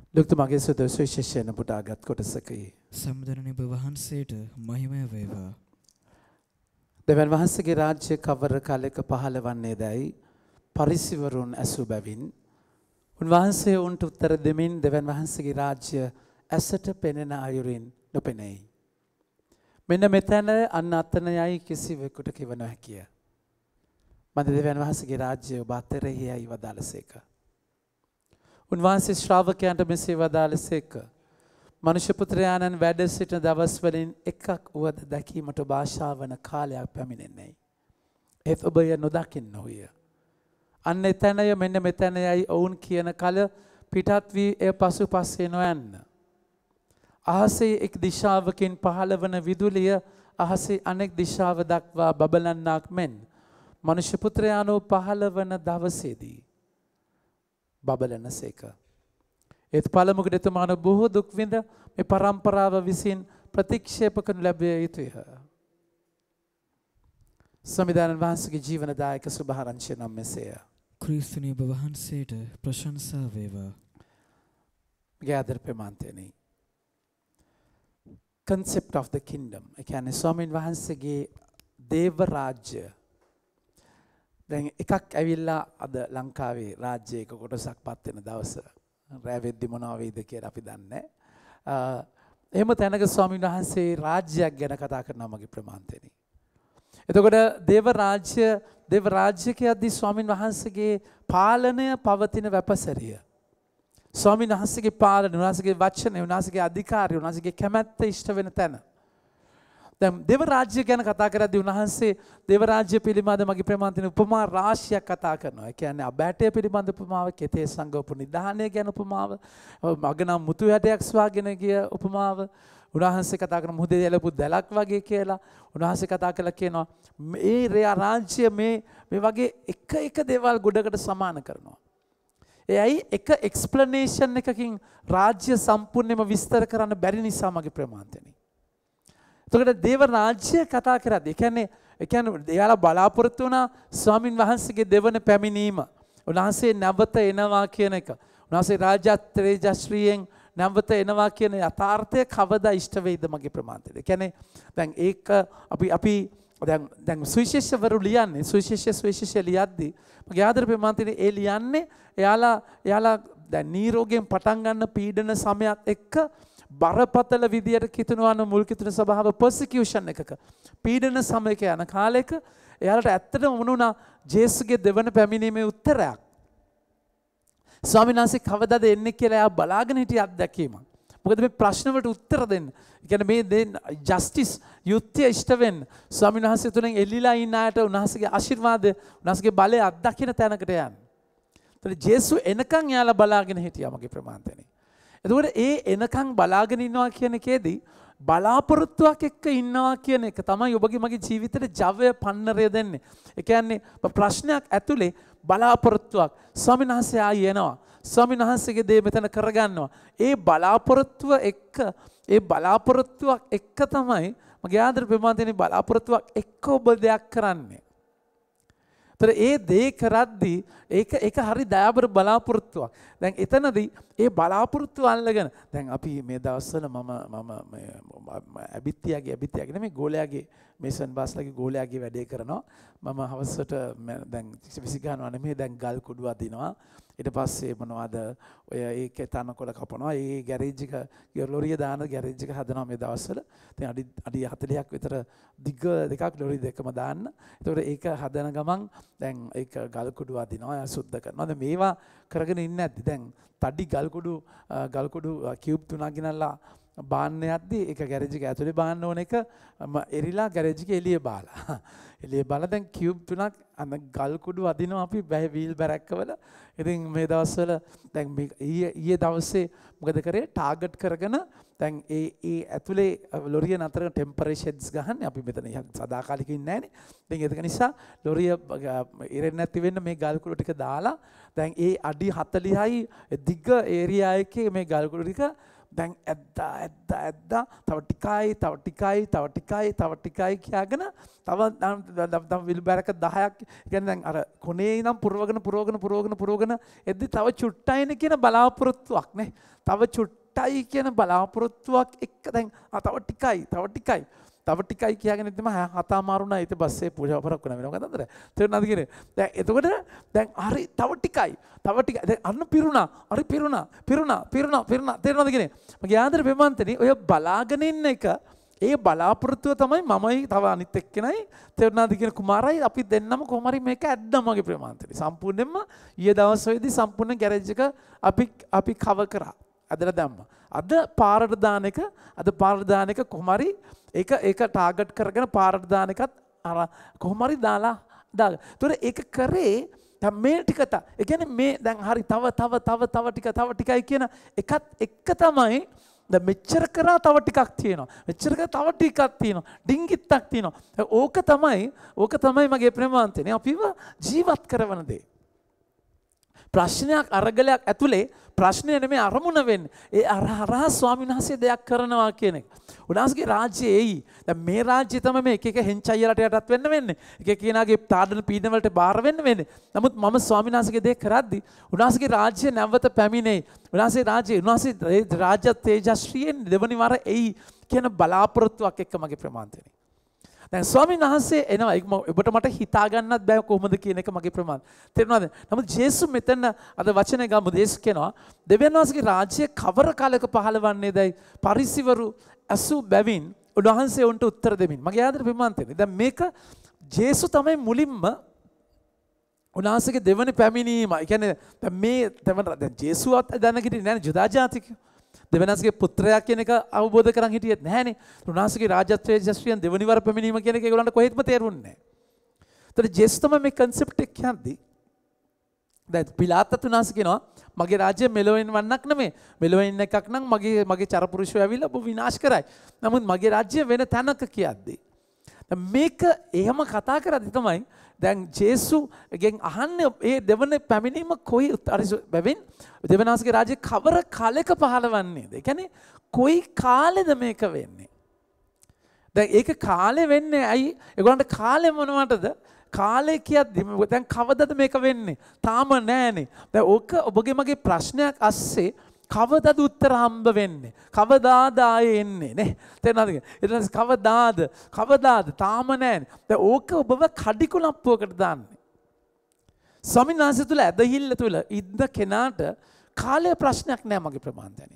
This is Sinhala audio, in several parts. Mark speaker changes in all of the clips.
Speaker 1: ලොක්තුමාගේ සුද සුවිශේෂයෙන් පුටාගත් කොටසකයි.
Speaker 2: සම්දරණි වහන්සේට මහිමය වේවා.
Speaker 1: දෙවන් වහන්සේගේ රාජ්‍ය කවර කාලයක පහළ වන්නේ දැයි පරිසිවරුන් ඇසු බැවින් උන්වහන්සේ උන්ට උත්තර දෙමින් දෙවන් වහන්සේගේ රාජ්‍ය ඇසට පෙනෙන අයුරින් නොපෙනෙයි. මෙන්න මෙතන අන්න අතන යයි කිසිවෙකුට කිව නොහැකිය. මන්ද දෙවන් වහන්සේගේ රාජ්‍ය ඔබ අතරෙහි යයි වදාළසේක. උන්වහන්සේ ශ්‍රාවකයන්ට මෙසේ වදාළසේක. මනුෂ්‍ය පුත්‍රයාණන් වැඩ සිටින දවස් වලින් එකක් වුවද දැකීමට ඔබ ආශා වන කාලයක් පැමිණෙන්නේ. ඒත් ඔබ එය නොදකින්න ඕය. අන්න එතැනය මෙන්න මෙතැනයයි ඔවුන් කියන කල පිටත් වී එය පසුපස්සේ නොයන්න. අහසේ එක් දිශාවකින් පහළ වන විදුලිය අහසේ අනෙක් දිශාව දක්වා බබලන්නාක් මෙන් මනුෂ්‍ය පුත්‍රයාණෝ පහළ වන දවසේදී බබලන සේක. ඒත් පළමුකට එතුමාන බොහෝ දුක් විඳ මේ පරම්පරාව විසින් ප්‍රතික්ෂේප කරනු ලැබිය යුතුය. සමිදානන් වහන්සේගේ ජීවනදායක සුභාරංචිය නම් මෙසේය.
Speaker 2: ක්‍රිස්තුනි ඔබ වහන්සේට ප්‍රශංසා වේවා.
Speaker 1: gather ප්‍රමාන්තේනි. concept of the kingdom. ඒ කියන්නේ ස්වාමීන් වහන්සේගේ දේව රාජ්‍ය. දැන් එකක් ඇවිල්ලා අද ලංකාවේ රාජ්‍යයක කොටසක් පත් වෙන දවස. රැ වෙද්දි මොනවා වෙයිද කියලා අපි දන්නේ නැහැ. එහෙම තැනක ස්වාමීන් වහන්සේ රාජ්‍යයක් ගැන කතා කරනවා මගේ ප්‍රමාන්තේනි. එතකොට දේව රාජ්‍ය කියද්දී ස්වාමීන් වහන්සේගේ පාලනය පවතින වැපසරිය. ස්වාමීන් වහන්සේගේ පාලනය, උන්වහන්සේගේ වචනය, උන්වහන්සේගේ අධිකාරිය, උන්වහන්සේගේ කැමැත්ත ඉෂ්ට වෙන තැන. දැන් දේව රාජ්‍ය ගැන කතා කරද්දී උන්වහන්සේ දේව රාජ්‍ය පිළිබඳ මගේ ප්‍රමාන්තන උපමා රාශියක් කතා කරනවා. ඒ කියන්නේ අබෑටය පිළිබඳ උපමාව, කෙතේ සංගෝප නිධානය ගැන උපමාව, මගනම් මුතු හැටයක් ස්වාගෙන ගිය උපමාව. උන්වහන්සේ කතා කරන මුහුදේ යලපු දැලක් වගේ කියලා. උන්වහන්සේ කතා කළා කියනවා මේ රාජ්‍ය මේ වගේ එක දේවල් ගොඩකට සමාන කරනවා. එයයි එක එක්ස්ප්ලනේෂන් එකකින් රාජ්‍ය සම්පූර්ණයෙන්ම විස්තර කරන්න බැරි නිසා මගේ ප්‍රමාන්තනේ. එතකොට දේව රාජ්‍ය කතා කරද්දී ඒ කියන්නේ එයාලා බලාපොරොත්තු වුණා ස්වාමින් වහන්සේගේ දෙවන පැමිණීම. උන්වහන්සේ නැවත එනවා කියන එක. උන්වහන්සේ රාජ්‍යත්‍රේජශ්‍රීයෙන් නැවත එනවා කියන යථාර්ථය කවදා ඉෂ්ට වෙයිද මගේ ප්‍රමාන්තයට. ඒ කියන්නේ දැන් ඒක අපි දැන් සුවිශේෂවරු ලියන්නේ සුවිශේෂ ලියද්දී මගේ ආදර ප්‍රමාන්තයේ ඒ ලියන්නේ එයාලා දැන් නීරෝගයෙන් පටන් ගන්න පීඩන සමයත් එක්ක බරපතල විදියට කිතුනවන මුල් කිතුන සභාව පර්සිකියුෂන් එකක පීඩන සමයක යන කාලයක එයාලට ඇත්තටම වුණා ජේසුගේ දෙවන පැමිණීමේ උත්තරයක්. ස්වාමීන් වහන්සේ කවදාද එන්නේ කියලා එයා බලාගෙන හිටිය අත්දැකීම. මොකද මේ ප්‍රශ්න වලට උත්තර දෙන්න. ඒ කියන්නේ මේ ජස්ටිස් යුක්තිය ඉෂ්ට වෙන්න. ස්වාමීන් වහන්සේ තුලින් එල්ලිලා ඉන්න අයට උන්වහන්සේගේ ආශිර්වාද, උන්වහන්සේගේ බලය අත්දකින්න තැනකට යන්න. ඒතර ජේසු එනකන් එයාලා බලාගෙන හිටියා මගේ ප්‍රමාන්තනේ. එතකොට ඒ එනකන් බලාගෙන ඉන්නවා කියන එකේදී බලාපොරොත්තුවක් එක්ක ඉන්නවා කියන එක තමයි ඔබගේ මගේ ජීවිතේට ජවය පන්නරය දෙන්නේ. ඒ කියන්නේ ප්‍රශ්නයක් ඇතුලේ බලාපොරොත්තුවක් ස්වාමීන් වහන්සේ ආයි එනවා. ස්වාමීන් වහන්සේගේ දේ මෙතන කරගන්නවා. ඒ බලාපොරොත්තුවක් එක්ක තමයි මගේ ආදර ප්‍රමාන්තනේ බලාපොරොත්තුවක් එක්ක ඔබ දෙයක් කරන්නේ. ඒතර ඒ දේ කරද්දී ඒක හරි දයාබර බලාපොරොත්තුවක්. දැන් එතනදී ඒ බලාපොරොත්තුව අල්ලගෙන දැන් අපි මේ දවස්වල මම ඇබිත්තියාගේ නෙමෙයි ගෝලයාගේ මේසන් බාස්ලාගේ ගෝලයාගේ වැඩේ කරනවා. මම හවසට දැන් විසි ගන්නවා නෙමෙයි දැන් ගල් කුඩු අදිනවා. ඊට පස්සේ මොනවද ඔය ඒකේ තනකොළ කපනවා. ඒ ගෑරේජ් එක ලොරිය දාන ගෑරේජ් එක හදනවා මේ දවස්වල. ඉතින් අඩි 40ක් විතර දිග දෙකක් ලොරි දෙකම දාන්න. ඒතකොට ඒක හදන ගමන් දැන් ඒක ගල් කුඩු අදිනවා, සුද්ධ කරනවා. දැන් මේවා කරගෙන ඉන්නේ නැද්දි දැන් තඩි ගල් කුඩු කියුබ් 3ක් ගෙනල්ලා බාන්න යද්දි ඒක ගෑරේජ් එක ඇතුලේ බාන්න ඕන එක එරිලා ගෑරේජ් එක එළිය බාලා. එළිය බාලා දැන් කියුබ් 3ක් අන්න ගල් කුඩු අදිනවා අපි වීල් බැරක්කවල. ඉතින් මේ දවස්වල දැන් ඊයේ දවසේ මොකද කරේ ටාගට් කරගෙන දැන් ඒ ඇතුලේ ලොරිය නතර ටෙම්පරේචර්ස් ගහන්නේ අපි මෙතන සදාකාලික ඉන්නේ නැහනේ. ඉතින් ඒක නිසා ලොරිය ඉරෙන්නේ නැති වෙන්න මේ ගල් කුඩු ටික දාලා දැන් ඒ අඩි 40යි දිග ඒරියා එකේ මේ ගල් කුඩු ටික දැන් ඇද්දා තව ටිකයි කියගෙන තව විල්බැරක 10ක් කියන්නේ දැන් අර කොනේ ඉඳන් පුරවගෙන එද්දි තව චුට්ටයිනේ කියන බලාපොරොත්තුවක් නේ. තව චුට්ටයි කියන බලාපොරොත්තුවක් එක්ක දැන් තව ටිකයි කියගෙන ඉතින් හත අමාරුණා ඊට පස්සේ පූජා පරක් කරන වෙනවා කතන්දර. තේරුණාද කියන්නේ? දැන් එතකොට දැන් හරි තව ටිකයි දැන් අන්න පිරුණා. හරි පිරුණා. තේරුණාද කියන්නේ? මගේ ආදර ප්‍රේමන්තනි ඔය බලාගෙන ඉන්න එක ඒ බලාපොරොත්තුව තමයි මමයි තව අනිත් එක්කෙනයි තේරුණාද කියන කුමාරයි අපි දෙන්නම කොහොම හරි මේක ඇද්දා මගේ ප්‍රේමන්තනි. සම්පූර්ණයෙන්ම ඊයේ දවසේදී සම්පූර්ණ ගෑරේජ් එක අපි කවර් කරා. අදලා දැම්මා. අද පාරට දාන එක කොහොම හරි ඒක ටාගට් කරගෙන පාරට දාන එකත් අර කොහොම හරි දාලා. ඒතර ඒක කරේ දැන් මේ ටික ඒ කියන්නේ මේ දැන් හරි තව ටිකයි කියන එකත් එක්ක තමයි දැන් මෙච්චර කරා තව ටිකක් තියෙනවා. මෙච්චර කරා තව ටිකක් තියෙනවා. ඩිංගිත්තක් තියෙනවා. ඕක තමයි මගේ ප්‍රේමාන්තනේ අපිව ජීවත් කරවන දේ. ප්‍රශ්නයක් අරගලයක් ඇතුලේ ප්‍රශ්නය නෙමෙයි අරමුණ වෙන්නේ. ඒ අරහා ස්වාමීන් වහන්සේ දෙයක් කරනවා කියන එක. උන්වහන්සේගේ රාජ්‍යය එයි. දැන් මේ රාජ්‍යය තමයි මේ එක හෙන්චයිලට යටත් වෙන්න වෙන්නේ. එක කෙනාගේ තාඩන පීඩන වලට බාර වෙන්න වෙන්නේ. නමුත් මම ස්වාමීන් වහන්සේගේ දේ කරද්දි උන්වහන්සේගේ රාජ්‍යය නැවත පැමිණෙයි. උන්වහන්සේ රාජ්‍ය තේජස්වියෙන් දෙවනි වර එයි කියන බලාපොරොත්තුවක් එක්ක මගේ ප්‍රමාන්තනේ. දැන් ස්වාමීන් වහන්සේ එනවා ඔබට මට හිතා ගන්නත් බෑ කොහොමද කියන එක මගේ ප්‍රමාණ. තේරුණාද? නමුත් ජේසුස් මෙතන අද වචනේ ගමු දේශ කියනවා දෙවියන් වහන්සේගේ රාජ්‍ය කවර කාලයක පහළවන්නේදයි පරිසිවරු අසු බැවින් උන්වහන්සේ උන්ට උත්තර දෙමින්. මගේ ආදර ප්‍රමාණතනේ. දැන් මේක ජේසුස් තමයි මුලින්ම උන්වහන්සේගේ දෙවනි පැමිණීම. ඒ කියන්නේ දැන් ජේසුස් දැනගිටින්නේ නැහැ ජුදා ජාතිකයෝ. දෙවනස්ගේ පුත්‍රයා කියන එක අවබෝධ කරන් හිටියෙත් නැහනේ. උන්වහන්සේගේ රාජ්‍යත්වයේ ජස්වියන් දෙවනි වර පැමිණීම කියන එක ඒගොල්ලන්ට කොහෙත්ම තේරුන්නේ නැහැ. ඒතර ජේසුස් තමයි මේ concept එක කියන්නේ. දැන් පිලාතත් උන්වහන්සේ කියනවා මගේ රාජ්‍ය මෙලොවෙන් වන්නක් නෙමෙයි. මෙලොවෙන් එකක් නම් මගේ චරපුරුෂයෝ ඇවිල්ලා ඔබ විනාශ කරයි. නමුත් මගේ රාජ්‍ය වෙන තැනක කියද්දී. මේක එහෙම කතා කරද්දී තමයි දැන් ජේසුස්ගෙන් අහන්නේ ඒ දෙවන පැමිණීම කොයි බැවින් දෙවනාසගේ රාජ්‍ය කවර කාලයක පහළවන්නේද? ඒ කියන්නේ කොයි කාලෙද මේක වෙන්නේ? දැන් ඒක කාලේ වෙන්නේ ඇයි? ඒගොල්ලන්ට කාලේ මොනවටද? කාලේ කියද්දි දැන් කවදද මේක වෙන්නේ? තාම නෑනේ. දැන් ඕක ඔබගේ මගේ ප්‍රශ්නයක් අස්සේ කවදද උත්තර හම්බ වෙන්නේ? කවදාද ආයේ එන්නේ නේ? තේරෙනවද? ඊට පස්සේ කවදාද? තාම නෑනේ. දැන් ඕක ඔබව කඩිකුලප්පුවකට දාන්නේ. ස්වාමීන් වහන්සේ තුල ඇදහිල්ල තුල ඉන්න කෙනාට කාලය ප්‍රශ්නයක් නෑ මගේ ප්‍රමාණතනේ.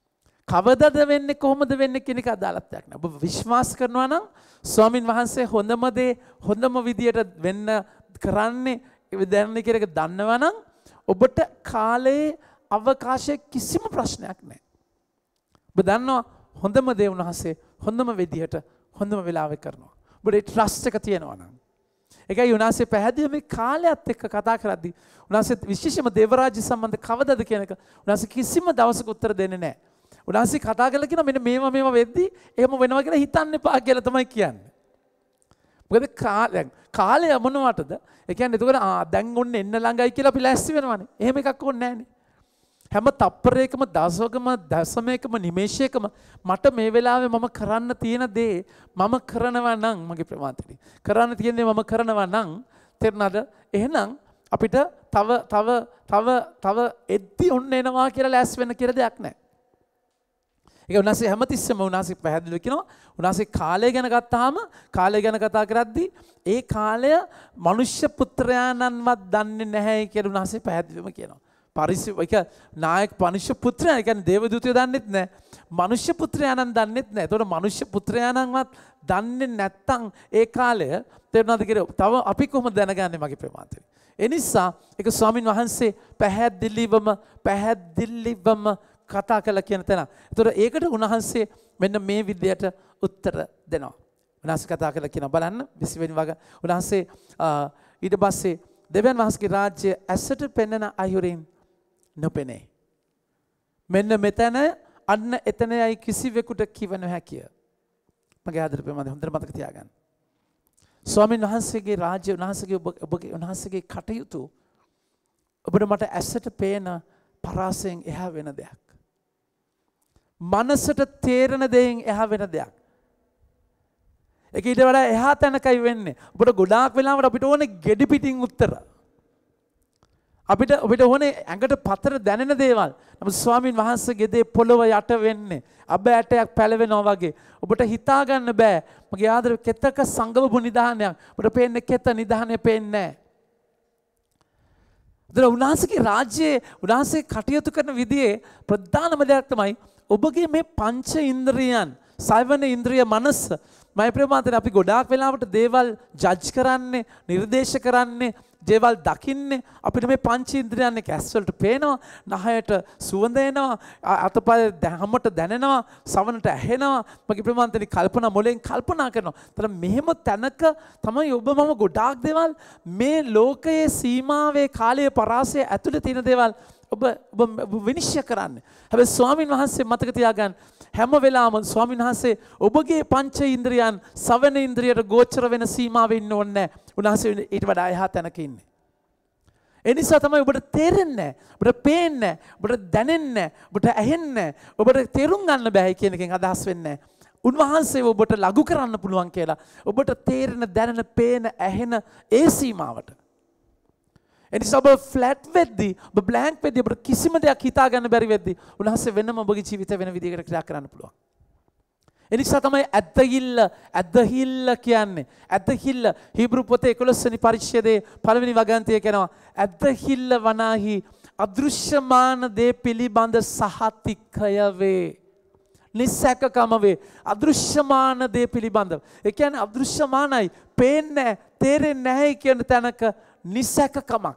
Speaker 1: කවදද වෙන්නේ කොහොමද වෙන්නේ කියන එක අදාළත්වයක් නෑ. ඔබ විශ්වාස කරනවා නම් ස්වාමීන් වහන්සේ හොඳම දේ හොඳම විදියට වෙන්න කරන්නේ දැනන්නේ කියන එක දන්නවා නම් ඔබට කාලයේ අවකාශයේ කිසිම ප්‍රශ්නයක් නැහැ. ඔබ දන්නවා හොඳම දේ උන්වහන්සේ හොඳම විදියට හොඳම වෙලාවෙ කරනවා. ඔබට ට්‍රස්ට් එක තියෙනවා නම්. ඒකයි උන්වහන්සේ පැහැදිලිව මේ කාලයත් එක්ක කතා කරද්දී උන්වහන්සේ විශේෂයෙන්ම දේවරාජ්‍ය සම්බන්ධ කවදද කියන එක උන්වහන්සේ කිසිම දවසක උත්තර දෙන්නේ නැහැ. උන්වහන්සේ කතා කරලා කියනවා මෙන්න මේවා වෙද්දී එහෙම වෙනවා කියලා හිතන්න එපා කියලා තමයි කියන්නේ. මොකද කාලය මොනවටද? ඒ කියන්නේ එතකොට දැන් ඔන්න එන්න ළඟයි කියලා අපි ලෑස්ති වෙනවනේ. එහෙම එකක් ඕනේ නැහනේ. හැම තප්පරයකම දශකම දශමයකම නිමේෂයකම මට මේ වෙලාවේ මම කරන්න තියෙන දේ මම කරනවා නම් මගේ ප්‍රමාණතේ කරන්න තියෙන්නේ මම කරනවා නම් තේරෙනවද? එහෙනම් අපිට තව එද්දි ඔන්න එනවා කියලා ලෑස් වෙන්න කියලා දෙයක් නැහැ. ඒක උන්වහන්සේ හැමතිස්සෙම උන්වහන්සේ පැහැදිලිව කියනවා. උන්වහන්සේ කාලය ගැන ගත්තාම කාලය ගැන කතා කරද්දී ඒ කාලය මනුෂ්‍ය පුත්‍රයාණන්වත් දන්නේ නැහැ කියලා උන්වහන්සේ පැහැදිලිවම කියනවා. ඒක නායක මනුෂ්‍ය පුත්‍රයා කියන්නේ දේවදූතයෝ දන්නෙත් නැහැ. මනුෂ්‍ය පුත්‍රයාණන් දන්නෙත් නැහැ. ඒතකොට මනුෂ්‍ය පුත්‍රයාණන්වත් දන්නේ නැත්තම් ඒ කාලය තේරුණාද කියලා තව අපි කොහොමද දැනගන්නේ මගේ ප්‍රමාණතේ. ඒ නිසා ඒක ස්වාමින් වහන්සේ පැහැදිලිවම කතා කළා කියන තැන. ඒතකොට ඒකට උන්වහන්සේ මෙන්න මේ විදියට උත්තර දෙනවා. උන්වහන්සේ කතා කළා කියන බලන්න 20 වෙනි වග උන්වහන්සේ ඊට පස්සේ දෙවියන් වහන්සේගේ රාජ්‍ය ඇසට පෙනෙන අයුරින් නොපෙනේ. මෙන්න මෙතන අන්න එතනයි කිසිවෙකුට කිව නොහැකිය. මගේ ආදර ප්‍රේමද හොඳට මතක තියාගන්න. ස්වාමීන් වහන්සේගේ රාජ්‍ය උන්වහන්සේගේ කටයුතු ඔබට මට ඇසට පේන පරාසයෙන් එහා වෙන දෙයක්. මනසට තේරෙන දෙයින් එහා වෙන දෙයක්. ඒක ඊට වඩා එහා තැනකයි වෙන්නේ. ඔබට ගොඩාක් වෙලාවට අපිට ඕනේ ගෙඩි පිටින් උත්තර. අපිට ඕනේ ඇඟට පතර දැනෙන දේවල්. නමුත් ස්වාමින් වහන්සේගේ දේ පොළව යට වෙන්නේ අබ ඇටයක් පැලවෙනවා වගේ. ඔබට හිතා ගන්න බෑ. මගේ ආදර කෙතක සංගවපු නිදානයක්. ඔබට පේන්නේ කෙත නිදානේ පේන්නේ නැහැ. උන්වහන්සේගේ රාජ්‍යයේ උන්වහන්සේ කටයුතු කරන විදිහේ ප්‍රධානම දෙයක් තමයි ඔබගේ මේ පංච ඉන්ද්‍රියන්, සයවන ඉන්ද්‍රිය මනස. මම ප්‍රේමාන්තර අපි ගොඩාක් වෙලාවට දේවල් ජජ් කරන්නේ, නිර්දේශ කරන්නේ, දේවල් දකින්නේ අපිට මේ පංච ඉන්ද්‍රියන් එක ඇස් වලට පේනවා, නහයට සුවඳ එනවා, අතපය හැමත දැනෙනවා, සවනට ඇහෙනවා. මගේ ප්‍රේමාන්තරි කල්පනා මොලෙන් කල්පනා කරනවා. තර මෙහෙම තැනක තමයි ඔබ මම ගොඩාක් දේවල් මේ ලෝකයේ සීමාවේ කාලයේ පරාසය ඇතුළේ තියෙන දේවල් ඔබ විනිශ්චය කරන්නේ. හැබැයි ස්වාමින් වහන්සේ මතක තියාගන්න හැම වෙලාවම ස්වාමින් වහන්සේ ඔබගේ පංච ඉන්ද්‍රියන් සවන ඉන්ද්‍රියට ගෝචර වෙන සීමාවෙ ඉන්න ඕනේ නැහැ. උන්වහන්සේ ඊට වඩා එහා තැනක ඉන්නේ. ඒ නිසා තමයි ඔබට තේරෙන්නේ නැහැ, ඔබට පේන්නේ නැහැ, ඔබට දැනෙන්නේ නැහැ, ඔබට ඇහෙන්නේ නැහැ, ඔබට තේරුම් ගන්න බෑ කියන එකෙන් අදහස් වෙන්නේ නැහැ. උන්වහන්සේ ඔබට ලඝු කරන්න පුළුවන් කියලා. ඔබට තේරෙන, දැනෙන, පේන, ඇහෙන ඒ සීමාවට. එනිසා ඔබ ෆ්ලැට් වෙද්දී, ඔබ බ්ලැන්ක් වෙද්දී, ඔබට කිසිම දෙයක් හිතා ගන්න බැරි වෙද්දී උන්වහන්සේ වෙනම ඔබගේ ජීවිතය වෙන විදිහකට ක්‍රියා කරන්න පුළුවන්. එනිසා තමයි ඇදහිල්ල කියන්නේ. ඇදහිල්ල හීබ්‍රු පොතේ 11 වෙනි පරිච්ඡේදයේ පළවෙනි වගන්තිය කියනවා ඇදහිල්ල වනාහි අදෘශ්‍යමාන දේ පිළිබඳ සහතිකය වේ. නිසැකකම වේ. අදෘශ්‍යමාන දේ පිළිබඳව. ඒ කියන්නේ අදෘශ්‍යමානයි, පේන්නේ නැහැ, තේරෙන්නේ නැහැ කියන තැනක නිසැකකමක්.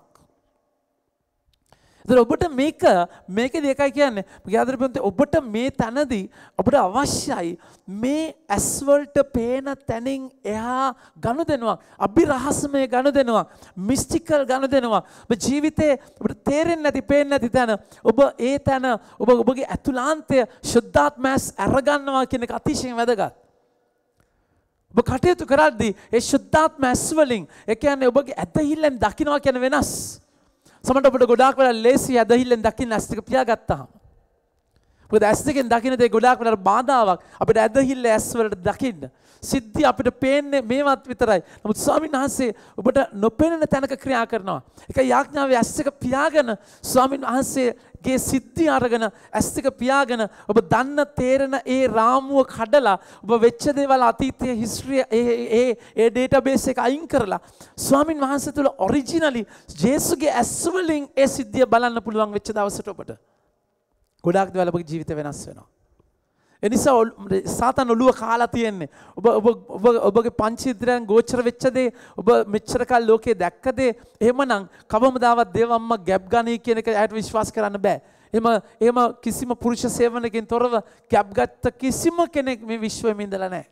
Speaker 1: ඔබට මේකදී එකයි කියන්නේ මගේ ආදර පින්වත්නි, ඔබට මේ තැනදී ඔබට අවශ්‍යයි මේ ඇස් වලට පේන තැනින් එහා ගනුදෙනුවක්, අභිරහස්මය ගනුදෙනුවක්, මිස්ටිකල් ගනුදෙනුවක්. ඔබ ජීවිතේ ඔබට තේරෙන්නේ නැති, පේන්නේ නැති තැන ඔබ ඒ තැන ඔබගේ ඇතුළාන්තය ශුද්ධාත්මයස් අරගන්නවා කියන එක අතිශයින් වැදගත්. ඔබ කටයුතු කරද්දී ඒ ශුද්ධාත්මයස් වලින්, ඒ කියන්නේ ඔබගේ ඇදහිල්ලෙන් දකින්නවා කියන වෙනස්. සමහරවිට ඔබට ගොඩාක් වෙලා ලේසි ඇදහිල්ලෙන් දකින්න ඇස් දෙක පියාගත්තාම. මොකද ඇස් දෙකෙන් දකින්න දේ ගොඩාක් වෙලාවට බාධාවක්. අපිට ඇදහිල්ල ඇස් වලට දකින්න. සිද්ධි අපිට පේන්නේ මේවත් විතරයි. නමුත් ස්වාමීන් වහන්සේ ඔබට නොපෙනෙන තැනක ක්‍රියා කරනවා. ඒක යාඥාවේ ඇස් දෙක පියාගෙන ස්වාමීන් වහන්සේගේ සිද්ධි අරගෙන ඇස් දෙක පියාගෙන ඔබ දන්න තේරෙන ඒ රාමුව කඩලා ඔබ වෙච්ච දේවල් අතීතයේ හිස්ටරි ඒ ඩේටාබේස් එක අයින් කරලා ස්වාමීන් වහන්සේ තුල ඔරිජිනලි ජේසුගේ ඇස් වලින් ඒ සිද්ධිය බලන්න පුළුවන් වෙච්ච දවසට ඔබට ගොඩාක් දේවල් ඔබගේ ජීවිතේ වෙනස් වෙනවා. එනිසා සාතන් ඔළුව කාලා තියෙන්නේ. ඔබගේ පංචේන්ද්‍රයන් ගෝචර වෙච්ච දේ, ඔබ මෙච්චර කල් ලෝකේ දැක්ක දේ, එහෙමනම් කවමදාවත් දේවම්ම ගැප් ගනී කියන එක ඇයට විශ්වාස කරන්න බෑ. එහෙම කිසිම පුරුෂ සේවනකින් තොරව ගැප් ගත්ත කිසිම කෙනෙක් මේ විශ්වෙම ඉඳලා නැහැ.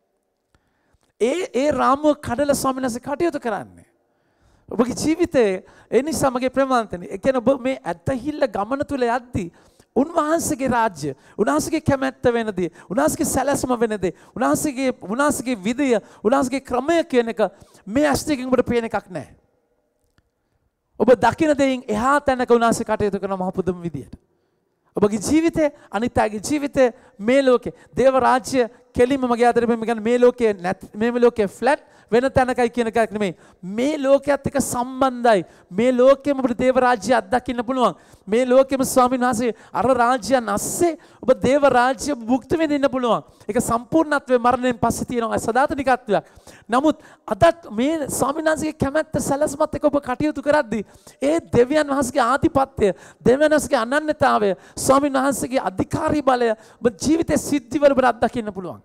Speaker 1: ඒ රාමුව කඩලා ස්වාමීන් වහන්සේ කටයුතු කරන්නේ. ඔබගේ ජීවිතේ ඒ නිසා මගේ ප්‍රේමාන්තනි, ඒ කියන්නේ ඔබ මේ ඇත්තහිල්ල ගමන තුල යද්දී උන්වහන්සේගේ රාජ්‍ය, උන්වහන්සේගේ කැමැත්ත වෙනදී, උන්වහන්සේගේ සැලැස්ම වෙනදී, උන්වහන්සේගේ විදය, උන්වහන්සේගේ ක්‍රමය කියන එක මේ ඇස් දෙකෙන් ඔබට පේන එකක් නැහැ. ඔබ දකින දෙයින් එහා තැනක උන්වහන්සේ කටයුතු කරන මහ පුදුම විදියට. ඔබගේ ජීවිතේ, අනිත් අයගේ ජීවිතේ, මේ ලෝකේ දේව රාජ්‍ය කෙලින්ම මගේ ආදරේ මේ ලෝකේ ෆ්ලැට් වෙන තැනකයි කියන එකක් නෙමෙයි. මේ ලෝකයේත් එක්ක සම්බන්ධයි. මේ ලෝකෙම ඔබට දේව රාජ්‍ය අත්දකින්න පුළුවන්. මේ ලෝකෙම ස්වාමීන් වහන්සේ අර රාජ්‍යයන් අස්සේ ඔබ දේව රාජ්‍ය භුක්ති විඳින්න පුළුවන්. ඒක සම්පූර්ණත්වයේ මරණයෙන් පස්සේ තියෙනවා සදාතනිකත්වයක්. නමුත් අදත් මේ ස්වාමීන් වහන්සේගේ කැමැත්ත සැලැස්මත් එක්ක ඔබ කටයුතු කරද්දී ඒ දෙවියන් වහන්සේගේ ආධිපත්‍යය, දෙවියන් වහන්සේගේ අනන්‍යතාවය, ස්වාමීන් වහන්සේගේ අධිකාරී බලය ඔබ ජීවිතේ සිද්ධිවල ඔබට අත්දකින්න පුළුවන්.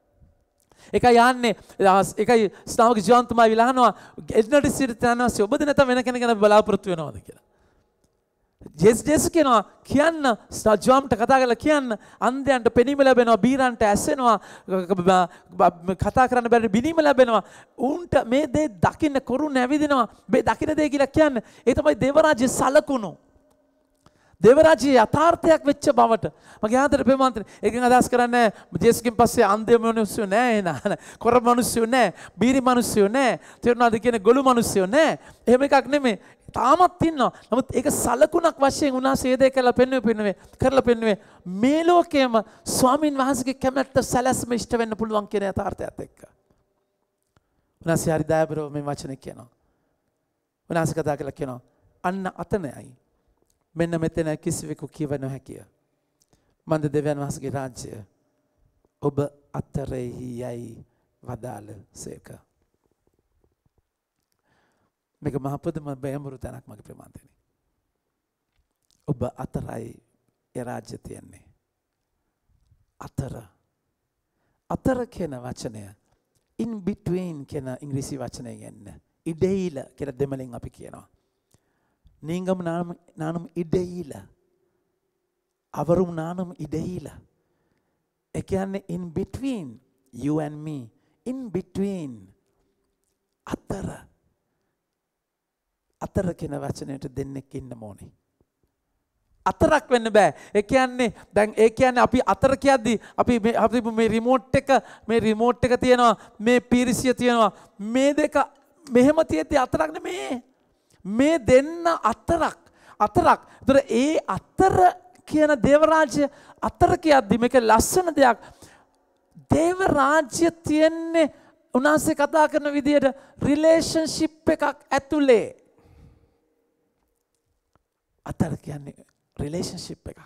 Speaker 1: ඒකයි ස්නාවක ජීවන්තමයි විලහනවා එන්නට සිට යනවාසේ ඔබද නැත්නම් වෙන කෙනෙක් ගැන බලාපොරොත්තු වෙනවද කියලා. ජේසුස් කියනවා කියන්න ජෝම්ට කතා කරලා කියන්න අන්ධයන්ට පෙනීම ලැබෙනවා, බීරන්ට ඇසෙනවා, කතා කරන්න බැරි බිනීම ලැබෙනවා, උන්ට මේ දේ දකින්න කොරු නැවිදිනවා, මේ දකින්න දේ කියලා කියන්නේ ඒ තමයි දේව රාජ්‍ය සලකුණු. දේවරාජ්‍යයේ යථාර්ථයක් වෙච්ච බවට මගේ ආදර ප්‍රේමාන්තනේ ඒකෙන් අදහස් කරන්නේ ජේසුස්ගෙන් පස්සේ අන්ධය මිනිස්සු නෑ නේ කොර මිනිස්සු නෑ බීරි මිනිස්සු නෑ තේරුණාද කියන්නේ ගොළු මිනිස්සු නෑ එහෙම එකක් නෙමෙයි තාමත් ඉන්නවා නමුත් ඒක සලකුණක් වශයෙන් උනාසේ දේ කරලා පෙන්වුවේ මේ ලෝකයේම ස්වාමින් වහන්සේගේ කැමැත්ත සැලැස්ම ඉෂ්ට වෙන්න පුළුවන් කියන යථාර්ථයත් එක්ක උනාසේ හරි දයාබරව මේ වචනේ කියනවා උනාසේ කතා කරලා කියනවා අන්න අතනයි මෙන්න මෙතන කිසිවෙකු කිව නොහැකිය. මන්ද දෙවියන් වහන්සේගේ රාජ්‍ය ඔබ අතරෙහි යයි වදාළ සේක. මේක මහ පුදුම බයඹුරු තැනක් මගේ ප්‍රමාන්තනේ. ඔබ අතරයි ඒ රාජ්‍ය තියන්නේ. අතර කියන වචනය in between කියන ඉංග්‍රීසි වචනයෙන් එන්නේ. ඉඩෙයිල කියලා දෙමළෙන් අපි කියනවා. நீங்கம் நானும் இடையில அவரும் நானும் இடையில ඒ කියන්නේ in between you and me in between අතර කියන වචනයට දෙන්නෙක් ඉන්න ඕනේ අතරක් වෙන්න බෑ ඒ කියන්නේ අපි අතර කියද්දි අපි මේ රිමෝට් එක තියෙනවා මේ පීරිසිය තියෙනවා මේ දෙක මෙහෙම තියෙද්දි අතරක් නෙමේ මේ දෙන්න අතරක්. ඒතර ඒ අතර කියන දේව රාජ්‍ය අතර කියද්දි මේක ලස්සන දෙයක්. දේව රාජ්‍ය තියන්නේ උනාසේ කතා කරන විදියට රිලේෂන්ෂිප් එකක් ඇතුලේ. අතර කියන්නේ රිලේෂන්ෂිප් එකක්.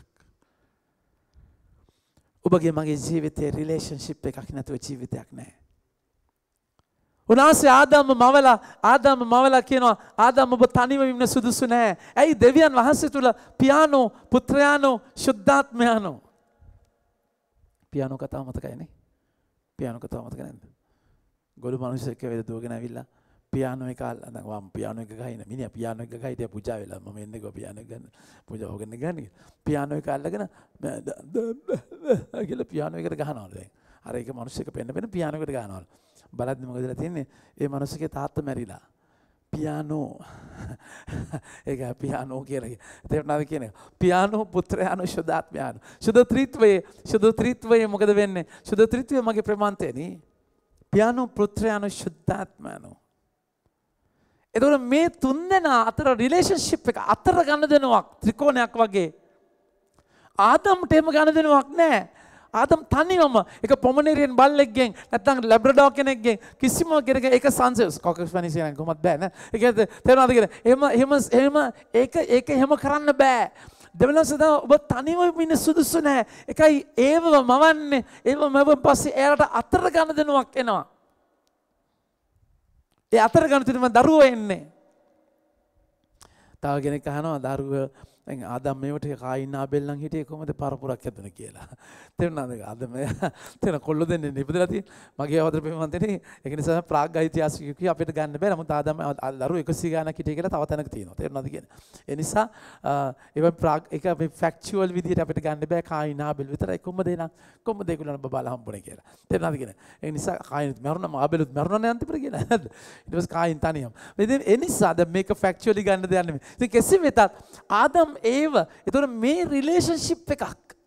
Speaker 1: ඔබගේ මගේ ජීවිතේ රිලේෂන්ෂිප් එකක් නැතුව ජීවිතයක් නැහැ. උනාසේ ආදම්ම මවලා කියනවා ආදම් ඔබ තනිව ඉන්න සුදුසු නෑ. ඇයි දෙවියන් වහන්සේ තුල පියානෝ පුත්‍රයානෝ ශුද්ධාත්මයානෝ. පියානෝ කතාව මතකයිනේ. පියානෝ කතාව මතක නැද්ද? ගොළු මිනිස්සෙක් වෙද දුවගෙන ඇවිල්ලා පියානෝ එක දැන් වම් පියානෝ එක ගහින මිනිහා පියානෝ එක ගහිටියා පූජා වෙලා මම එන්නේ ගෝ පියානෝ එක ගන්න පූජා හොගන්න ගන්නේ. පියානෝ එක අල්ලගෙන කියලා පියානෝ එකට ගහනවලු දැන්. අර ඒක මිනිස්සෙක් පෙන්න පියානෝ එකට ගහනවලු. බලද්දි මොකද වෙලා තියෙන්නේ? ඒ මිනිස්සුගේ තාත්තා මැරිලා. පියානෝ ඒක පියානෝ කියලා. තේරුණාද කියන්නේ? පියානෝ පුත්‍රයානෝ ශුද්ධාත්මයානෝ. ශුද්ධ ත්‍රිත්වයේ මොකද වෙන්නේ? ශුද්ධ ත්‍රිත්වය මගේ ප්‍රමාන්තේනේ. පියානෝ පුත්‍රයානෝ ශුද්ධාත්මයානෝ. එතකොට මේ තුන්දෙනා අතර රිලේෂන්ෂිප් එක අතර ගන්න දෙනවක් ත්‍රිකෝණයක් වගේ. ආදම්ට එහෙම ගන්න දෙනවක් නැහැ. ආදම් තනියම එක පොමනේරියන් බල්ලෙක්ගෙන් නැත්නම් ලැබ්‍රඩෝර් කෙනෙක්ගෙන් කිසිම කෙනෙක් ඒක සංසස් කොකස් ස්පැනිෂ් එකෙන් කොහොමද බෑ නේ. ඒක තේරුණාද කියලා? ඒක එහෙම කරන්න බෑ. දෙවනස ඔබ තනියම ඉන්න සුදුසු නැහැ. ඒකයි ඒව මවන්නේ. ඒව මවන් පස්සේ එයාට අතර ගන්න දෙනවක් එනවා. ඒ අතර ගන්න තුනම දරුවෝ එන්නේ. තව කෙනෙක් අහනවා දරුවෝ දැන් ආදම් මේවට කායින් ආබෙල් නම් හිටියේ කොහමද පරපුරක් හැදුන කියලා. තේරුණාද? ආදම් තේන කොල්ල දෙන්නේ ඉපදලා තියෙන. මගේ අවතර ප්‍රේමන්තනේ ඒක නිසා ප්‍රාග් ඓතිහාසිකයෝ අපිට ගන්න බෑ. නමුත් ආදම් දරුවෝ 100 ගණක් හිටියේ කියලා තව තැනක තියෙනවා. තේරුණාද කියන්නේ? ඒ නිසා ඒක ප්‍රාග් ඒක අපි ෆැක්චුවල් විදිහට අපිට ගන්න බෑ. කායින් ආබෙල් විතරයි කොහමද ඒගොල්ලන් බබාලා හම්බුනේ කියලා. තේරුණාද කියන්නේ? ඒ නිසා කායින් මරුණම ආබෙලුත් මරුණනේ අන්තිමට කියලා. නේද? ඊට පස්සේ කායින් තනියම. ඒ නිසා දැන් මේක ෆැක්චුවලි ගන්න දෙයක් නෙමෙයි. ඉතින් කෙසේ වෙතත් ආදම් ඒව ඒතර මේ රිලේෂන්ෂිප් එකක්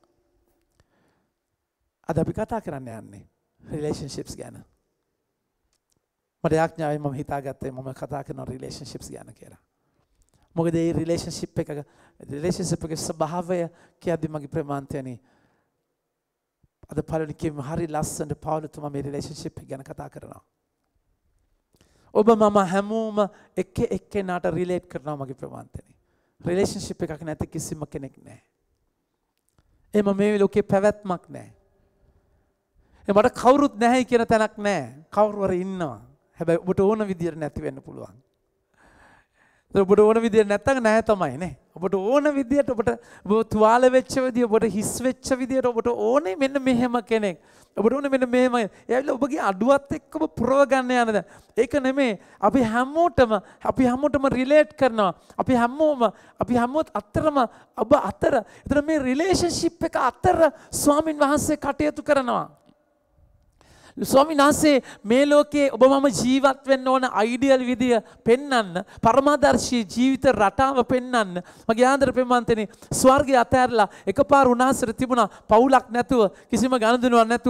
Speaker 1: අද අපි කතා කරන්න යන්නේ රිලේෂන්ෂිප්ස් ගැන. මට යාඥාවෙන් මම හිතාගත්තේ මම කතා කරන රිලේෂන්ෂිප්ස් ගැන කියලා. මොකද මේ රිලේෂන්ෂිප් එකේ ස්වභාවය කියද්දි මගේ ප්‍රමාන්තයනේ අද පළවෙනි කිව්ව හරි ලස්සනට පවුල තුමා මේ රිලේෂන්ෂිප් ගැන කතා කරනවා. ඔබ මම හැමෝම එක්කෙනාට රිලේට් කරනවා මගේ ප්‍රමාන්තයනේ. රිලේෂන්ෂිප් එකක් නැති කිසිම කෙනෙක් නැහැ. එම මේ ලෝකේ පැවැත්මක් නැහැ. මට කවුරුත් නැහැ කියන තැනක් නැහැ. කවුරු හරි ඉන්නවා. හැබැයි ඔබට ඕන විදියට නැති වෙන්න පුළුවන්. ඔබට ඕන විදියට නැත්තම් නැහැ තමයි නේ. ඔබට ඕන විදියට ඔබ තුවාල වෙච්ච විදිය ඔබට හිස් වෙච්ච විදියට ඔබට ඕනේ මෙන්න මෙහෙම කෙනෙක්. ඔබට ඕනේ මෙන්න මෙහෙම. එයාවිල ඔබගේ අඩුවත් එක්ක ඔබ පුරව ගන්න යනද. ඒක නෙමෙයි. අපි හැමෝටම රිලේට් කරනවා. අපි හැමෝත් අතරම ඔබ අතර. ඒතර මේ රිලේෂන්ෂිප් එක අතර ස්වාමින් වහන්සේ කටයුතු කරනවා. ස්වාමීන් වහන්සේ මේ ලෝකේ ඔබ මම ජීවත් වෙන්න ඕන අයිඩියල් විදිය පෙන්වන්න, පරමාදර්ශී ජීවිත රටාව පෙන්වන්න. මගේ ආදර පෙම්වන්තනේ ස්වර්ගය අතහැරලා එකපාර උන්වහන්සේට තිබුණා පවුලක් නැතුව, කිසිම ගනුදෙනුවක් නැතුව.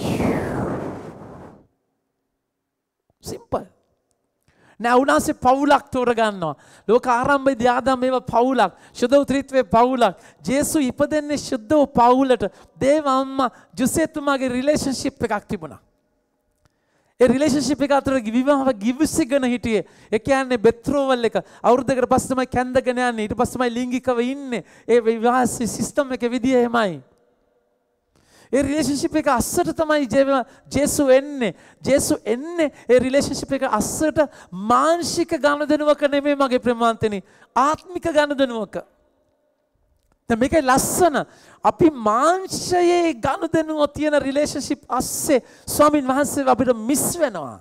Speaker 1: සිම්පල්. නෑ උන්වහන්සේ පවුලක් තෝරගන්නවා. ලෝක ආරම්භයේදී ආදාම මේව පවුලක්, ශුද්ධ ත්‍රිත්වයේ පවුලක්. ජේසු ඉපදෙන්නේ ශුද්ධ පවුලට. දේව අම්මා ජොසෙතුමාගේ රිලේෂන්ෂිප් එකක් තිබුණා. ඒ රිලේෂන්ෂිප් එක අතර විවාහ ගිවිසගෙන හිටියේ. ඒ කියන්නේ බෙත්‍රෝවල් එක. අවුරුද්දකට පස්සේ තමයි කැන්දගෙන යන්නේ. ඊට පස්සේ තමයි ලිංගිකව ඉන්නේ. ඒ විවාහ සිස්ටම් එකේ විදිය එහෙමයි. ඒ රිලේෂන්ෂිප් එක අස්සට තමයි ජේසු එන්නේ. ජේසු එන්නේ ඒ රිලේෂන්ෂිප් එක අස්සට මානසික ගනුදෙනුවක නෙමෙයි මගේ ප්‍රමාන්තනේ. ආත්මික ගනුදෙනුවක. දැන් මේකේ ලස්සන අපි මාංශයේ ගනුදෙනුව තියෙන රිලේෂන්ෂිප් අස්සේ ස්වාමින් වහන්සේ අපිට මිස් වෙනවා.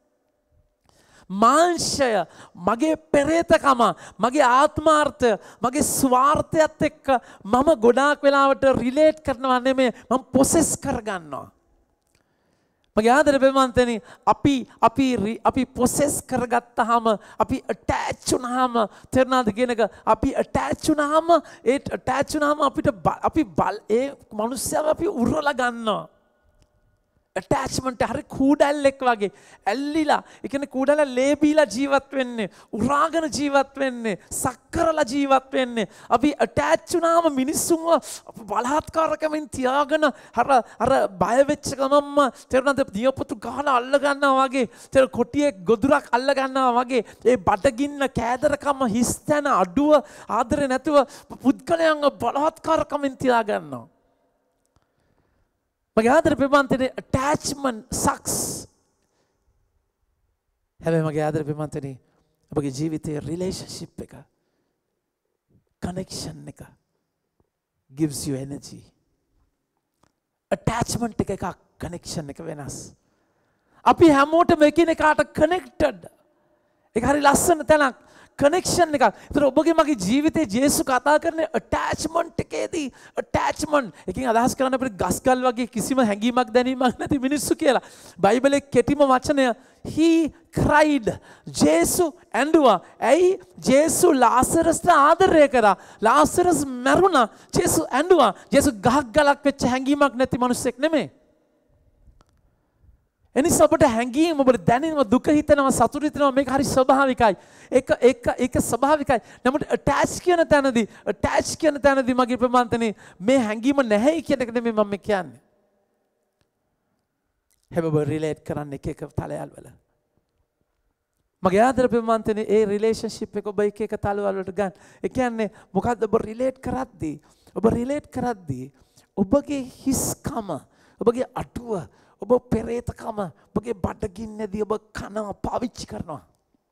Speaker 1: මාංශය මගේ පෙරේතකම, මගේ ආත්මාර්ථය, මගේ ස්වාර්ථයත් එක්ක මම ගොඩාක් වෙලාවට රිලේට් කරනවා නෙමෙයි, මම පොසෙස් කරගන්නවා. මගේ ආදර බෙමන්තනි අපි පොසෙස් කරගත්තාම, අපි ඇටච් වුණාම, තේරෙනවද කියන එක? අපි ඇටච් වුණාම, ඒ ඇටච් වුණාම අපි ඒ මනුස්සයව අපි උරලා ගන්නවා. ඇටැච්මන්ට් හරි කූඩැල්ලෙක් වගේ ඇල්ලිලා, ඒ කියන්නේ කූඩැල්ල ලේ බීලා ජීවත් වෙන්නේ, උරාගෙන ජීවත් වෙන්නේ, සක්කරලා ජීවත් වෙන්නේ. අපි ඇටැච් වුණාම මිනිස්සුන්ව බලහත්කාරකමින් තියාගෙන අර බය වෙච්ච ගමන්ම තේරුණාද දියපොතු ගහලා අල්ල ගන්නවා වගේ, තේර කොටියේ ගොදුරක් අල්ල ගන්නවා වගේ, ඒ බඩගින්න කෑදරකම හිස්තැන අඩුව ආදරේ නැතුව පුද්ගලයන්ව බලහත්කාරකමින් තියා ගන්නවා. මගේ ආදර ප්‍රමාන්තනේ attachment sucks. හැබැයි මගේ ආදර ප්‍රමාන්තනේ ඔබගේ ජීවිතයේ relationship එක, connection එක gives you energy. attachment එකක්, connection එක වෙනස්. අපි හැමෝටම එකිනෙකාට connected. ඒක හරි ලස්සන තැනක්. කනෙක්ෂන් එකක්. ඒතර ඔබගේ මගේ ජීවිතේ ජේසු කතා කරන්නේ ඇටැච්මන්ට් එකේදී. ඇටැච්මන්ට් එකකින් අදහස් කරන්න අපිට ගස්ගල් වගේ කිසිම හැඟීමක් දැනීමක් නැති මිනිස්සු කියලා. බයිබලයේ කෙටිම වචනය he cried. ජේසු ඇඬුවා. ඇයි? ජේසු ලාසරස්ට ආදරය කරා. ලාසරස් මැරුණා. ජේසු ඇඬුවා. ජේසු ගහක් ගලක් වෙච්ච හැඟීමක් නැති මිනිස්සෙක් නෙමෙයි. එනිසා ඔබට හැඟීම්, ඔබට දැනෙනවා, දුක හිතෙනවා, සතුට හිතෙනවා, මේක හරි ස්වභාවිකයි. ඒක ස්වභාවිකයි. නමුත් attach කියන තැනදී මගේ ප්‍රමාන්තනේ මේ හැඟීම නැහැයි කියන එක නෙමෙයි මම කියන්නේ. හැබැයි ඔබ රිලේට් කරන්න එක තලයල් වල. මගේ ආදර ප්‍රමාන්තනේ ඒ රිලේෂන්ෂිප් එක ඔබ එක තලවල් වලට ගන්න. ඒ කියන්නේ මොකද්ද ඔබ රිලේට් කරද්දී ඔබගේ හිස්කම, ඔබගේ අටුව, ඔබ පෙරේතකම, ඔබගේ බඩගින්නේදී ඔබ කනවා, පාවිච්චි කරනවා.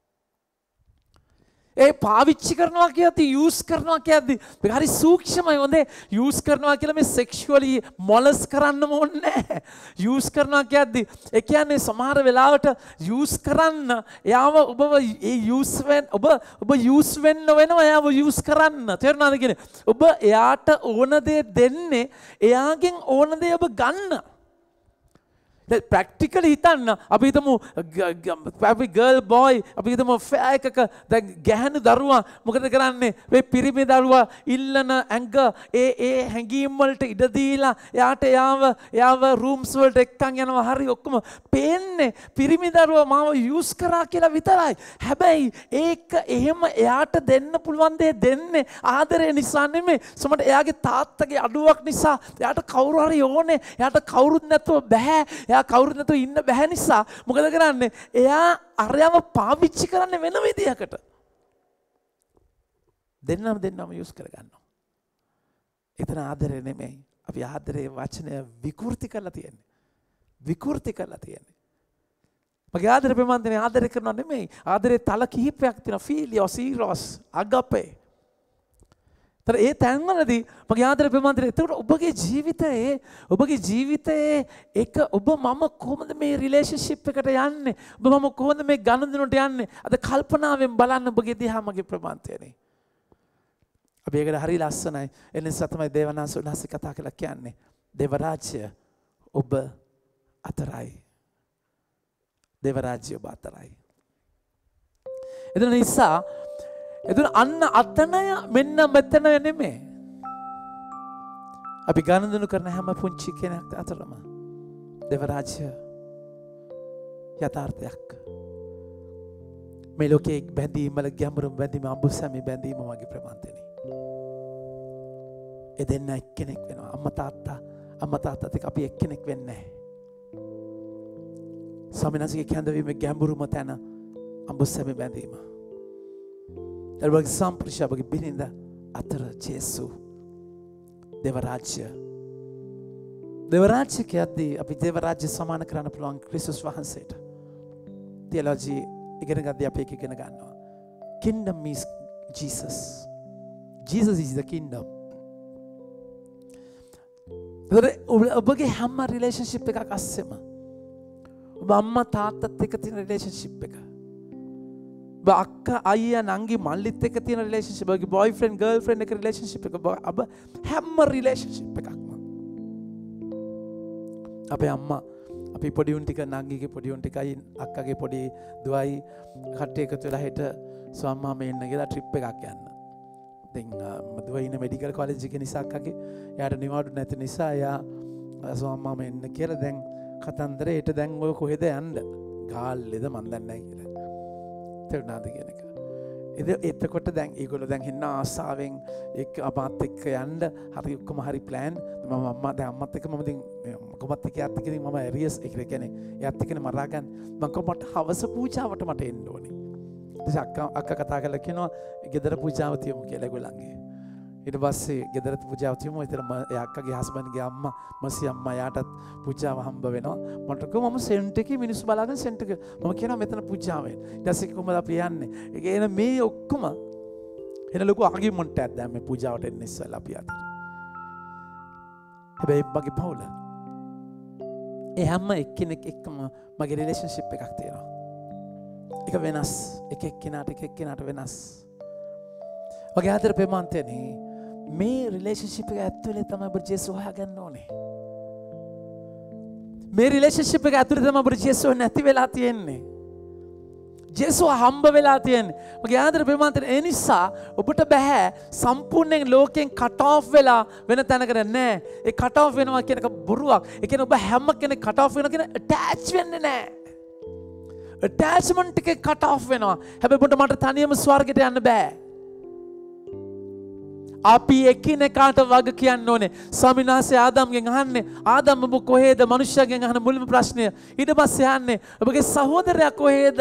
Speaker 1: ඒ පාවිච්චි කරනවා කියද්දි, යූස් කරනවා කියද්දි මේක හරි සූක්ෂමයි. හොඳේ යූස් කරනවා කියලා මේ සෙක්ෂුවලි මොලස් කරන්නම ඕනේ නැහැ. යූස් කරනවා කියද්දි ඒ කියන්නේ සමහර වෙලාවට යූස් කරන්න එයාව ඔබ යූස් වෙන්න වෙනවා, එයාව යූස් කරන්න. තේරුණාද කියන්නේ? ඔබ එයාට ඕන දේ දෙන්නේ, එයාගෙන් ඕන දේ ඔබ ගන්න. ප්‍රැක්ටිකලි හිතන්න. අපි හිතමු අපි ගර්ල් බොයි, අපි හිතමු ෆෙයා එකක දැන් ගැහණු දරුවා මොකද කරන්නේ? මේ පිරිමි දරුවා ඉල්ලන ඇඟ ඒ හැඟීම් වලට ඉඩ දීලා එයාව රූම්ස් වලට එක්කන් යනවා. හරි ඔක්කොම පේන්නේ පිරිමි දරුවා මාව යූස් කරා කියලා විතරයි. හැබැයි ඒක එහෙම එයාට දෙන්න පුළුවන් දේ දෙන්නේ ආදරය නිසා නෙමෙයි. සමහරට එයාගේ තාත්තගේ අඩුවක් නිසා එයාට කවුරු හරි ඕනේ. එයාට කවුරුත් නැතුව බෑ. කවුරුත් නැතුව ඉන්න බැහැ නිසා මොකද කරන්නේ? එයා අරයව පාවිච්චි කරන්නේ වෙන විදියකට. දෙන්නම යූස් කරගන්නවා. එතන ආදරය නෙමෙයි. අපි ආදරේ වචනය විකෘති කරලා තියෙන්නේ. මගේ ආදරේ ප්‍රමාණය ආදරය කරනවා නෙමෙයි. ආදරේ තල කිහිපයක් තියෙනවා. ෆීලියෝස්, ඊරෝස්, අගපේ. ඒ තැන්වලදී මගේ ආදර ප්‍රමාණය. එතකොට ඔබගේ ජීවිතයේ එක ඔබ මම කොහොමද මේ රිලේෂන්ෂිප් එකට යන්නේ? ඔබ මම කොහොමද මේ ගනුදෙනුට යන්නේ? අද කල්පනාවෙන් බලන්න ඔබගේ දිහා මගේ ප්‍රමාණයනේ. අපි ඒකට හරි ලස්සනයි. ඒ නිසා තමයි දේවනාසුනාසි කතා කළා කියන්නේ. දේව රාජ්‍ය ඔබ අතරයි. දේව රාජ්‍ය ඔබ අතරයි. එතන නිසා එතන අන්න අතනය මෙන්න මෙතන නෙමෙයි. අපි ගනුදෙනු කරන හැම පුංචි කෙනෙක් අතරම දේව රාජ්‍ය යථාර්ථයක්. මේ ලෝකයේ බැඳීම වල ගැඹුරු බැඳීම අඹුසැමි බැඳීම වගේ ප්‍රමාණතෙනි. ඒ දෙන්න එක්කෙනෙක් වෙනවා. අම්මා තාත්තාත් එක්ක අපි එක්කෙනෙක් වෙන්නේ නැහැ. ස්වාමිනාගේ කැඳවීමේ ගැඹුරුම තැන අඹුසැමි බැඳීම. එල්බක් සම්ප්‍රශාබගේ බිරිඳ අතර ජේසු දේව රාජ්‍ය කියද්දී අපි දේව රාජ්‍ය සමාන කරන්න පුළුවන් ක්‍රිස්තුස් වහන්සේට. තියොලොජි ඉගෙන ගද්දී අපි ඒක ඉගෙන ගන්නවා. Kingdom is Jesus. Jesus is the kingdom. ඔබගේ හැම රිලේෂන්ෂිප් එකක් අස්සෙම ඔබ අම්මා තාත්තත් එක්ක තියෙන රිලේෂන්ෂිප් එක, ඔබ අක්කා අයියා නංගි මල්ලිත් එක්ක තියෙන රිලේෂන්ෂිප්, ඔබගේ බොයිෆ්‍රෙන්ඩ් ගර්ල්ෆ්‍රෙන්ඩ් එක්ක රිලේෂන්ෂිප් එක, ඔබ හැම රිලේෂන්ෂිප් එකක්ම අපේ අම්මා අපි පොඩි උන් ටික නංගිගේ පොඩි උන් ටිකයි අක්කගේ පොඩි දුවයි කට්ටිය එකතු වෙලා හෙට ස්වාම්මා මේ ඉන්න කියලා ට්‍රිප් එකක් යන්න. ඉතින් දුවයි ඉන්න මෙඩිකල් කොලෙජ් එකේ නිසා අක්කගේ එයාට නිවාඩු නැති නිසා එයා ස්වාම්මා මේ ඉන්න කියලා දැන් කතන්දරේ හෙට දැන් ඔය කොහෙද යන්න? ගාල්ලේද මන් දන්නේ නැහැ කියලා. තේරුණාද කියන එක. එතකොට දැන් ඒගොල්ලෝ දැන් හින්න ආසාවෙන් එක්ක අමාත් එක්ක යන්න හරි ඔක්කොම හරි ප්ලෑන්. මම අම්මා දැන් අම්මත් එක්ක මම දැන් කොහොමත් එක්ක යත් එක්ක ඉතින් මම ඇරියස් ඒ කියන්නේ එයාත් එක්කනේ මරා ගන්න. මම කොහොමද හවස පූජාවට මට එන්න ඕනේ. ඉතින් අක්කා කතා කරලා කියනවා ගෙදර පූජාව තියමු කියලා ඒගොල්ලන්ගේ. ඊට පස්සේ ගෙදර පූජාව තියමු. ඒතර එයා අක්කගේ හස්බන්ඩ්ගේ අම්මා මසි අම්මා යාටත් පූජාව හම්බ වෙනවා. මට කිව්වා මම සෙන්ට් එකේ මිනිස්සු බලාගෙන සෙන්ට් එක මම කියනවා මෙතන පූජාව වෙන. ඊට පස්සේ කොහමද අපි යන්නේ? ඒක එන මේ ඔක්කොම එන ලොකු ආගියුමන්ට් එකක් දැන් මේ පූජාවට එන්න ඉස්සෙල්ලා අපි අතර. හැබැයි මගේ පවුල ඒ හැම එක්කෙනෙක් එක්කම මගේ රිලේෂන්ෂිප් එකක් තියෙනවා. ඒක වෙනස්. එක එක්කෙනාට වෙනස්. වගේ ආදර ප්‍රේමාන්තයනේ මේ රිලේෂන්ෂිප් එක ඇතුලේ තමයි ඔබ ජේසුස් හොයාගන්න ඕනේ. මේ රිලේෂන්ෂිප් එක ඇතුලේ තමයි ඔබ ජේසුස් නැති වෙලා තියෙන්නේ. ජේසුස් හම්බ වෙලා තියෙන්නේ. මගේ ආදර ප්‍රේමාන්තයනේ ඒ නිසා ඔබට බෑ සම්පූර්ණයෙන් ලෝකෙන් කට් ඔෆ් වෙලා වෙන තැනකට නෑ. ඒ කට් ඔෆ් වෙනවා කියන එක බොරුවක්. ඒ කියන්නේ ඔබ හැම කෙනෙක් කට් ඔෆ් වෙනවා කියන ඇටච් වෙන්නේ නෑ. ඇටැච්මන්ට් එකේ කට් ඔෆ් වෙනවා. හැබැයි මට තනියම ස්වර්ගයට යන්න බෑ. අපි එකිනෙකාට වග කියන්න ඕනේ. ස්වාමීන් වහන්සේ ආදම්ගෙන් අහන්නේ ආදම් ඔබ කොහෙද? මනුෂ්‍යයන්ගෙන් අහන මුලින්ම ප්‍රශ්නය. ඊට පස්සේ අහන්නේ ඔබගේ සහෝදරයා කොහෙද?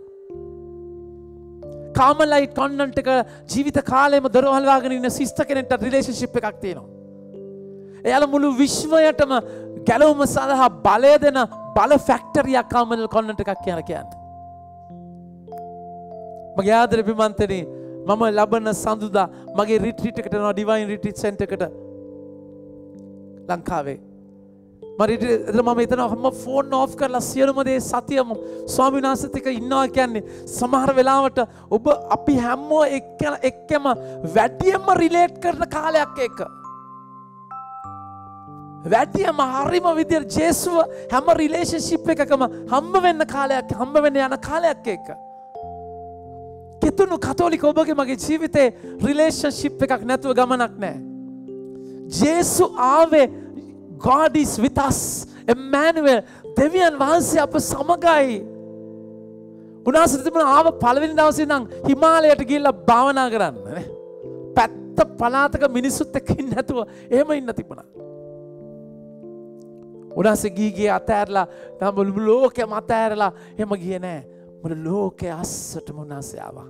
Speaker 1: කාමලයිට් කොන්වන්ට් එක ජීවිත කාලෙම දරවල් වාගෙන ඉන්න සිස්ටර් කෙනෙක්ට රිලේෂන්ෂිප් එකක් තියෙනවා. එයාලා මුළු විශ්වයටම ගැලවුම සඳහා බලය දෙන බල ෆැක්ටරියක් කාමලයිට් කොන්වන්ට් එකක් කියලා කියන්නේ. මගේ ආදරේ බිමන්තනේ මම ලබන සඳුදා මගේ රිට්‍රීට් එකට යනවා ඩිවයින් රිට්‍රීට් සෙන්ටර් එකට ලංකාවේ. මම එතන ෆෝන් ඔෆ් කරලා සියලුම දේ සතියම ස්වාමීන් වහන්සේත් එක්ක ඉන්නවා කියන්නේ සමහර වෙලාවට ඔබ අපි හැමෝ එක්කම වැඩියෙන්ම රිලේට් කරන කාලයක් එක්ක. වැඩියෙන්ම හරිම විදියට ජේසුව හැම රිලේෂන්ෂිප් එකකම හම්බ වෙන්න යන කාලයක් එක්ක. කිතුණු කතෝලික ඔබගේ මගේ ජීවිතේ රිලේෂන්ෂිප් එකක් නැතුව ගමනක් නැහැ. ජේසු ආවේ God is with us. Emmanuel දෙවියන් වහන්සේ අප සමගයි. උන්වහන්සේ තිබුණ ආව පළවෙනි දවසේ ඉඳන් හිමාලයට ගිහිල්ලා භාවනා කරන්න නේ. පැත්ත පළාතක මිනිස්සුත් එක්ක ඉන්න නැතුව එහෙම ඉන්න තිබුණා. උන්වහන්සේ ගිහිගේ අතෑරලා මුළු ලෝකෙම අතෑරලා එහෙම ගියේ නෑ. මුළු ලෝකයේ අස්සටම උන්වහන්සේ ආවා.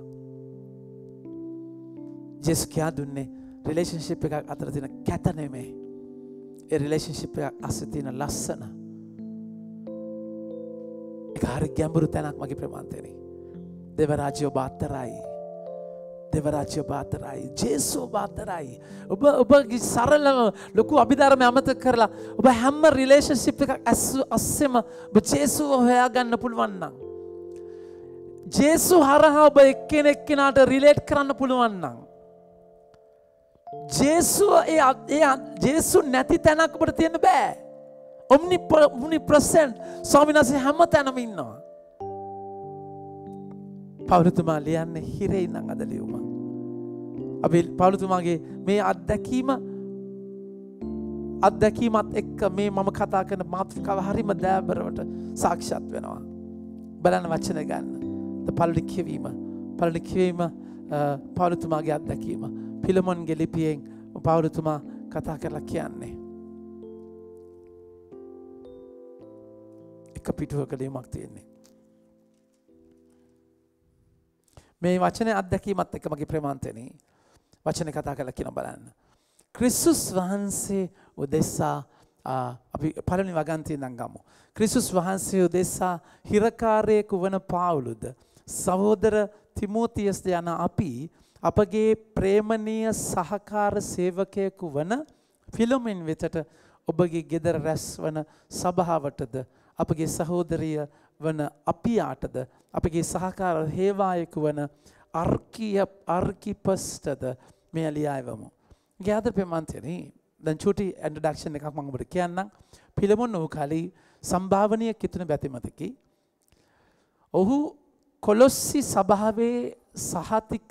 Speaker 1: ජේසුස් කියා දුන්නේ රිලේෂන්ෂිප් එකක් අතර තියෙන කැත නෙමෙයි. ඒ රිලේෂන්ෂිප් එක අස්සේ තියෙන ලස්සන. ඒක හරි ගැඹුරු තැනක් මගේ ප්‍රමාන්තේනේ. දේව රාජ්‍ය ඔබ අතරයි. දේව රාජ්‍ය ඔබ අතරයි. ජේසු ඔබ අතරයි. ඔබගේ සරල ලොකු අභිධර්ම අමතක කරලා ඔබ හැම රිලේෂන්ෂිප් එකක් අස්සෙම ඔබ ජේසුව හොයාගන්න පුළුවන් නම් ජේසු හරහා ඔබ එක්කෙනාට රිලේට් කරන්න පුළුවන් නම් ජේසු නැති තැනක් ඔබට තියෙන්න බෑ. omnipresent ස්වාමීන් වහන්සේ හැම තැනම ඉන්නවා. පවුලතුමා ලියන්නේ හිරේ ඉඳන් අද ලියුම. අපි පවුලතුමාගේ මේ අත්දැකීමත් එක්ක මේ මම කතා කරන මාතෘකාව හරිම දෑබරවට සාක්ෂාත් වෙනවා. බලන්න වචන ගන්න. පළවෙනි කියවීම පවුලතුමාගේ අත්දැකීම. පිලමොන්ගේ ලිපියෙන් පවුලතුමා කතා කරලා කියන්නේ. එක පිටුවක ලියුමක් තියෙන්නේ. මේ වචනේ අත්දැකීමත් එක්ක මගේ ප්‍රේමාන්තනේ වචනේ කතා කරලා කියන බලන්න. ක්‍රිස්තුස් වහන්සේ උදෙසා අපි පළවෙනි වගන්තියෙන් ඉඳන් ගමු. ක්‍රිස්තුස් වහන්සේ උදෙසා හිරකාරයෙකු වන පාවුලුද සහෝදර තිමෝතියස් යන අපි අපගේ ප්‍රේමණීය සහකාර සේවකයෙකු වන ෆිලොමෙන් වෙතට ඔබගේ ගෙදර රැස් වන සභාවටද අපගේ සහෝදරිය වන අපියාටද අපගේ සහකාර හේවායෙකු වන අර්කිපස්ටද මේ ලියාවමු. ගෑදර පෙමන්තනේ දැන් චූටි ඉන්ට්‍රොඩක්ෂන් එකක් මම ඔබට කියන්නම්. පිලමොන් වූ කලී සම්භාවනීය කිතුන බැතිමතකි. ඔහු කොලොස්සි සභාවේ සහතික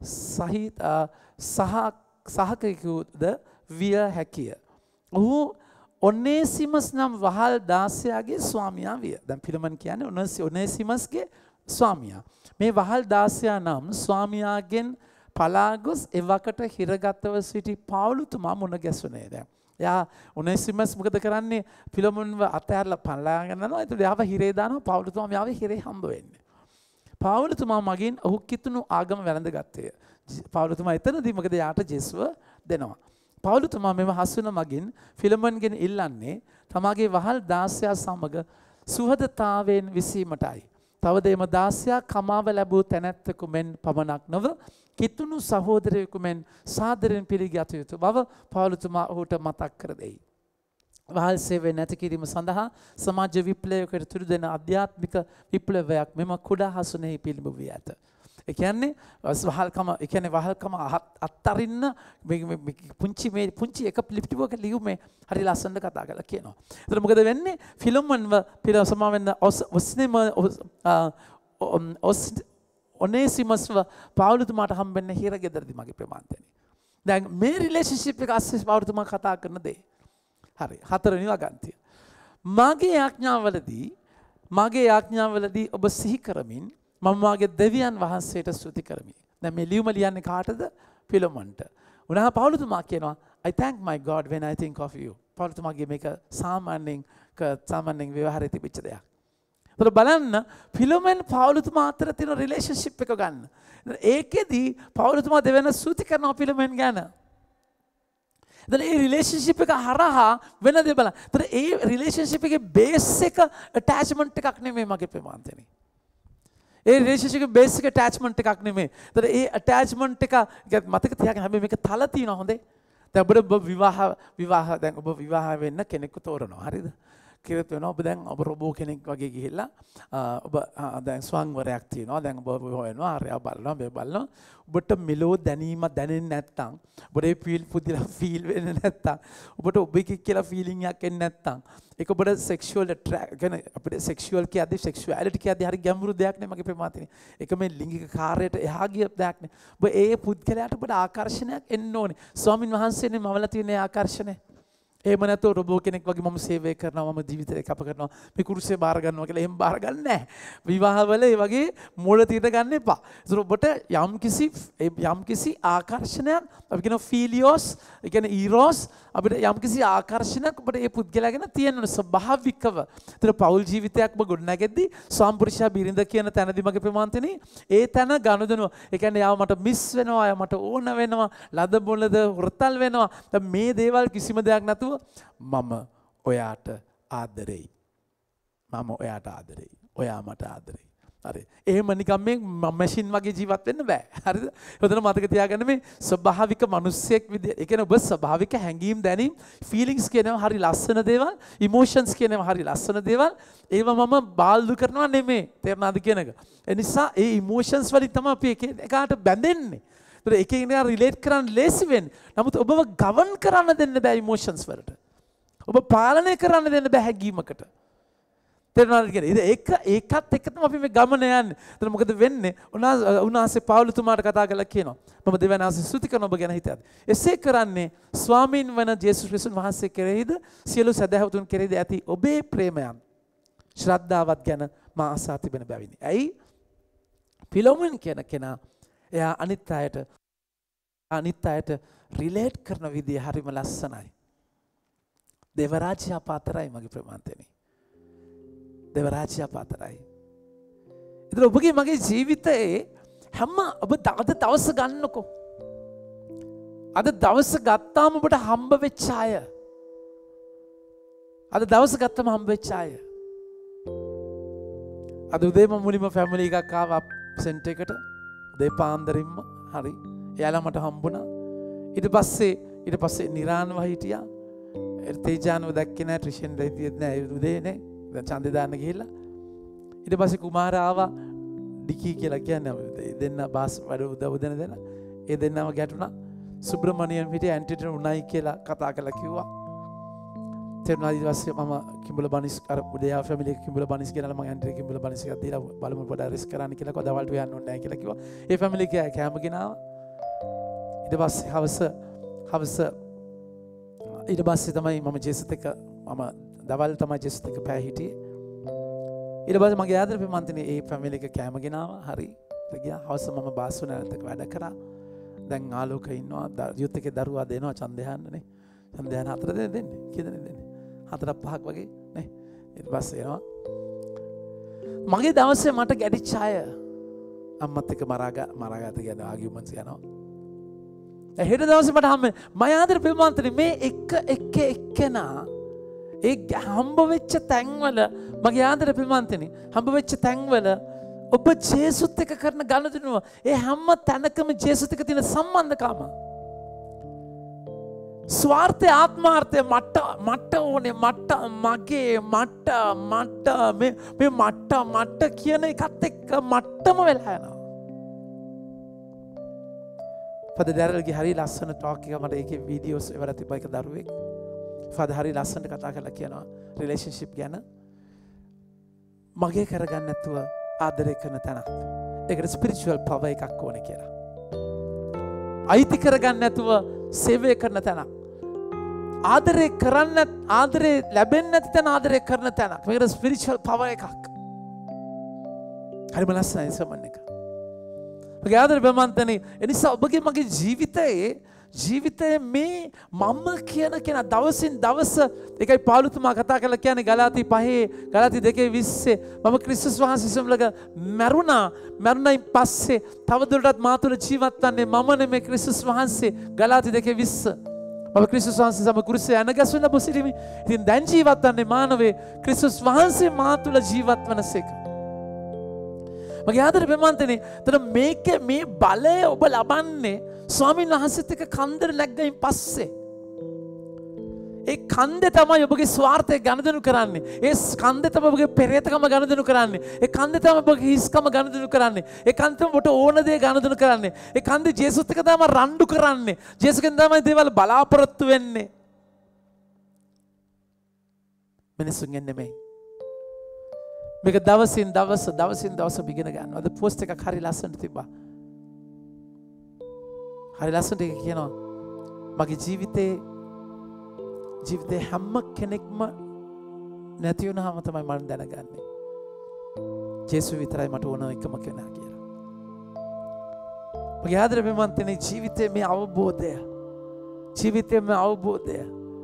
Speaker 1: සහකයෙකුද විය හැකිය. ඔහු ඔනේසිමස් නම් වහල් 16ගේ ස්වාමියා විය. දැන් පිලමන් කියන්නේ ඔනේසිමස්ගේ ස්වාමියා. මේ වහල් 16 නම් ස්වාමියාගෙන් පලාගොස් එවකට හිරගතව සිටි පාවුලුතුමා මුණ ගැසුනේ. දැන් එයා ඔනේසිමස් මොකද කරන්නේ? පිලමොන්ව අතහැරලා පලාගෙන යනවා. ඒතකොට එයාව හිරේ දානවා. පාවුලුතුමා මෙයාව හිරේ හම්බ වෙන්නේ. පාවුලතුමා මගින් ඔහු කිතුණු ආගම වැළඳගත්තේ. පාවුලතුමා එතනදී මොකද යාට ජෙස්ව දෙනවා. පාවුලතුමා මෙම හසුන මගින් ෆිලමන්ගෙන් ඉල්ලන්නේ තමාගේ වහල් 16 සමග සුහදතාවයෙන් විසීමටයි. තවද එම 16 කමාව ලැබූ තැනැත්තෙකු මෙන් පමණක් නොව කිතුණු සහෝදරයෙකු මෙන් සාදරයෙන් පිළිගත යුතු බව පාවුලතුමා ඔහුට මතක් කර දෙයි. වහල් සේවය නැති කිරීම සඳහා සමාජ විප්ලවයකට තුඩු දෙන ආධ්‍යාත්මික විප්ලවයක් මෙම කුඩා හසුනෙහි පිළිඹු වී ඇත. ඒ කියන්නේ වහල්කම අත්තරින්න පුංචි එක පිළිපිටුවක ලියුමේ හරි ලස්සනට කතා කරලා කියනවා. ඒතර මොකද වෙන්නේ? ෆිලොමන්ව සමාවෙන්න ඔනේසිමස්ව පාවුලතුමාට හම්බෙන්න හිර ගෙදරදී මගේ ප්‍රමාන්තනේ. දැන් මේ රිලේෂන්ෂිප් එක අස්සේ පාවුලතුමා කතා කරන දේ. හරි 4 වෙනි වගන්තිය. මගේ ආඥාවලදී ඔබ සිහි කරමින් මම මාගේ දෙවියන් වහන්සේට ස්තුති කරමි. දැන් මේ ලියුම ලියන්නේ කාටද? පිලොමන්ට. උනහා පවුලතුමා කියනවා I thank my God when I think of you. පවුලතුමාගේ මේක සාමාන්‍යයෙන් ව්‍යවහාරයේ තිබිච්ච දෙයක්. ඒතර බලන්න පිලොමන් පවුලතුමා අතර තියෙන රිලේෂන්ෂිප් එක ගන්න. ඒකෙදි පවුලතුමා දෙවෙන ස්තුති කරනවා පිලොමන් ගැන. දැන් මේ රිලේෂන්ෂිප් එක හරහා වෙන දේ බලන්න. ඒතර ඒ රිලේෂන්ෂිප් එකේ බේස් එක ඇටැච්මන්ට් එකක් නෙමෙයි මගේ ප්‍රමාන්තනේ. ඒ රිලේෂන්ෂිප් එකේ බේස් එක ඇටැච්මන්ට් එකක් නෙමෙයි. ඒතර ඒ ඇටැච්මන්ට් එක මතක තියාගන්න. හැබැයි මේක තල තියෙනවා හොඳේ. දැන් ඔබ විවාහ වෙන්න කෙනෙක්ව තෝරනවා. හරිද? කිරත් වෙනවා. ඔබ දැන් ඔබ රොබෝ කෙනෙක් වගේ ගිහිල්ලා ඔබ දැන් ස්වංවරයක් තියෙනවා. දැන් ඔබ හොයනවා. හරියා බලනවා. මේ බලනවා. ඔබට මෙලෝ දැනීම දැනෙන්නේ නැත්තම් ඔබට ෆීල් වෙන්නේ නැත්තම් ඔබට ඔබ කියලා ෆීලිං එකක් එන්නේ නැත්තම් ඒක ඔබට සෙක්ෂුවල් කියන්නේ අපිට සෙක්ෂුවල් කියද්දි සෙක්ෂුවැලිටි කියද්දි හරි ගැඹුරු දෙයක් නේ මගේ ප්‍රමාතිනේ. ඒක මේ ලිංගික කාර්යයට එහා ගිය දෙයක් නේ. ඔබ ඒ පුද්ගලයාට ඔබට ආකර්ෂණයක් එන්න ඕනේ. ස්වාමින් වහන්සේනේ මවලා තියෙන ආකර්ෂණය. එහෙම නැත්නම් රොබෝ කෙනෙක් වගේ මම සේවය කරනවා මම ජීවිතේ කැප කරනවා මේ කුරුසිය බාර ගන්නවා කියලා එහෙම බාර ගන්න නැහැ. විවාහවල ඒ වගේ මූල තීර ගන්න එපා. ඒතර ඔබට යම්කිසි ආකර්ෂණයක් අපි කියන ෆීලියෝස් ඒ කියන්නේ ඊරෝස් අපිට යම්කිසි ආකර්ෂණයක් ඔබට ඒ පුද්ගලයාගෙන තියෙන ස්වභාවිකව. ඒතර පෞල් ජීවිතයක් ඔබ ගොඩනැගෙද්දී ස්වාම්පුරුෂයා බිරිඳ කියන තැනදී මගේ ප්‍රමාන්තනේ ඒ තැන ගනුදෙනුව. ඒ කියන්නේ යාව මට මිස් වෙනවා, යාව මට ඕන වෙනවා, ලද බොලද වෘතල් වෙනවා. දැන් මේ දේවල් කිසිම දෙයක් නැතුව මම ඔයාට ආදරෙයි. ඔයා මට ආදරෙයි. හරි. එහෙම නිකම් මේ මැෂින් වගේ ජීවත් වෙන්න බෑ. හරිද? එතන මතක තියාගන්න මේ ස්වභාවික මිනිස්සෙක් විදියට. ඒ කියන්නේ ඔබ ස්වභාවික හැඟීම් දැනීම්, ෆීලිංග්ස් කියනවා හරි ලස්සන දේවල්, ඉමෝෂන්ස් කියනවා හරි ලස්සන දේවල්. ඒවා මම බාල්දු කරනවා නෙමෙයි. තේරුණාද කියන එක? ඒ නිසා ඒ ඉමෝෂන්ස් වලින් තමයි අපි එකාට බැඳෙන්නේ. ඒතර එකකිනෙකා රිලේට් කරන්න ලේසි වෙන්නේ. නමුත් ඔබව ගවන් කරන්න දෙන්න බෑ ඉමෝෂන්ස් වලට. ඔබ පාලනය කරන්න දෙන්න බෑ හැඟීමකට. තේරුණාද කියලා. ඒකත් එක්ක තමයි අපි මේ ගමන යන්නේ. එතන මොකද වෙන්නේ? උන්වහන්සේ පවුලතුමාට කතා කරලා කියනවා. මම දෙවියන් වහන්සේ ස්තුති කරන ඔබ ගැන හිතද්දි. එසේ කරන්නේ ස්වාමීන් වන ජේසුස් ක්‍රිස්තුස් වහන්සේ කෙරෙහිද සියලු සදහැවතුන් කෙරෙහිද ඇති ඔබේ ප්‍රේමයන් ශ්‍රද්ධාවත් ගැන මා අසා තිබෙන බැවිනි. ඇයි? පිලොමෙන් කියන කෙනා එයා අනිත් අයට රිලේට් කරන විදිය හරිම ලස්සනයි. දේව රාජ්‍ය පාතරයි මගේ ප්‍රමාන්තනේ. දේව රාජ්‍ය පාතරයි. ඒතර ඔබගේ මගේ ජීවිතේ හැම ඔබ අද දවස ගන්නකො. අද දවස ගත්තාම ඔබට හම්බ වෙච්ච අය. අද දවස ගත්තම හම්බ වෙච්ච අය. අද උදේම මුලින්ම ෆැමිලි එකක් ආවා සෙන්ටර් එකට. උදේ පාන්දරින්ම හරි. එයාලා මට හම්බුණා. ඊට පස්සේ නිරාන්ව හිටියා. තේජානව දැක්කේ නැහැ, ට්‍රිෂන් දෙයිත් නැහැ උදේ නේ. දැන් ඡන්දේ දාන්න ගිහිල්ලා. ඊට පස්සේ කුමාරා ආවා. ඩිකී කියලා කියන්නේ දෙන්න බාස් වැඩ උදව් දෙන දෙන්න. ඒ දෙන්නම ගැටුණා. සුබ්‍රමණියන් හිටිය ඇන්ටිට උණයි කියලා කතා කරලා කිව්වා. තේරුණා. ඊට පස්සේ මම කිඹුල බනිස් අර උදේ ෆැමිලි එක කිඹුල බනිස් කියනලා මම ඇන්ටිට කිඹුල බනිස් එකක් දීලා බලමු පොඩ රිස්ක් කරන්න කියලා කිව්වා. දවල්ට යන්න ඕනේ නැහැ කියලා කිව්වා. ඒ ෆැමිලි එක කැම ගෙනාවා. ඊට පස්සේ තමයි මම ජේසුත් එක්ක දවල් තමයි ජේසුත් එක්ක පැය හිටියේ. ඊට පස්සේ මගේ ආදර ප්‍රමාන්තනේ ඒ ෆැමිලි එක කැම ගෙනාවා. හරි. ගියා. හවස මම බාස්ු නැරත් එක්ක වැඩ කරා. දැන් ආලෝක ඉන්නවා. යුත් එකේ දරුවා දෙනවා ඡන්දය යන්නනේ. ඡන්දය යන 4 දෙන්නේ. කී දෙනෙක් දෙන්නේ? 4-5ක් වගේ නේ. ඊට පස්සේ එනවා. මගේ දවසේ මට ගැටිච්ච අය අම්මත් එක්ක මරාගත කියන ආගියුමන්ට්ස් යනවා. හෙට දවසේ මට හම්බ මම ආදර ප්‍රමාන්තනේ මේ එක්කෙනා ඒ හම්බ වෙච්ච තැන්වල මගේ ආදර ප්‍රමාන්තනේ හම්බ වෙච්ච තැන්වල ඔබ ජේසුත් එක්ක කරන ගනුදෙනුව ඒ හැම තැනකම ජේසුත් එක්ක තියෙන සම්බන්ධකම ස්වාර්ථය ආත්මාර්ථය මට ඕනේ මට මගේ මට මේ මට කියන එකත් එක්ක මට්ටම වෙලා යනවා. ෆාදර් ඩැරල්ගේ හරි ලස්සන ටෝක් එක මට ඒකේ වීඩියෝස් ඒවලා තිබ්බා. එක දරුවෙක් ෆාදර් හරි ලස්සනට කතා කරලා කියනවා රිලේෂන්ෂිප් ගැන. මගේ කරගන්න නැතුව ආදරය කරන තැනක්. ඒකට ස්පිරිචුවල් පවර් එකක් ඕනේ කියලා. අයිති කරගන්න නැතුව සේවය කරන තැනක්. ආදරය ලැබෙන්නේ නැති තැන ආදරය කරන තැනක්. මේකට ස්පිරිචුවල් පවර් එකක්. හරිම ලස්සනයි සමන් එක. මගේ ආදර බැමන්තනේ එනිසා ඔබගේ මගේ ජීවිතයේ මේ මම කියන කෙනා දවසින් දවස ඒකයි පාවුලතුමා කතා කරලා කියන්නේ ගලාති 2:20 මම ක්‍රිස්තුස් වහන්සේ සමග මරුණයින් පස්සේ තවදුරටත් මා තුළ ජීවත් වන්නේ මම නෙමෙයි ක්‍රිස්තුස් වහන්සේ ගලාති 2:20 මම ක්‍රිස්තුස් වහන්සේ සමග කුරුසේ යනගැසුන බොසිරිමි. ඉතින් දැන් ජීවත් වන්නේ මානවේ ක්‍රිස්තුස් වහන්සේ මා තුළ ජීවත් වනසේක. මගේ ආදර ප්‍රමාන්තනේ තර මේ බලය ඔබ ලබන්නේ ස්වාමීන් වහන්සේත් එක්ක කන්දර නැග්ගයින් පස්සේ. ඒ කන්දේ තමයි ඔබගේ ස්වාර්ථය ගනුදෙනු කරන්නේ. ඒ කන්දේ තමයි ඔබගේ පෙරේතකම ගනුදෙනු කරන්නේ. ඒ කන්දේ තමයි ඔබගේ හිස්කම ගනුදෙනු කරන්නේ. ඒ කන්දේ තමයි ඔබට ඕන දේ ගනුදෙනු කරන්නේ. ඒ කන්දේ ජේසුත් එක්ක තමයි රණ්ඩු කරන්නේ. ජේසුස්ගෙන් තමයි දේවල් බලාපොරොත්තු වෙන්නේ. මිනිසුන්ගෙන් නෙමෙයි. මේක දවසින් දවස ඉගෙන ගන්න. අද පෝස්ට් එකක් හරි ලස්සනට තිබ්බා. හරි ලස්සනට ඒක කියනවා මගේ ජීවිතේ හැම කෙනෙක්ම නැති වුණාම තමයි මම දැනගන්නේ. ජේසුස් විතරයි මට ඕන එකම කෙනා කියලා. මගේ ආදර ප්‍රමාන්තනේ ජීවිතේ මේ අවබෝධය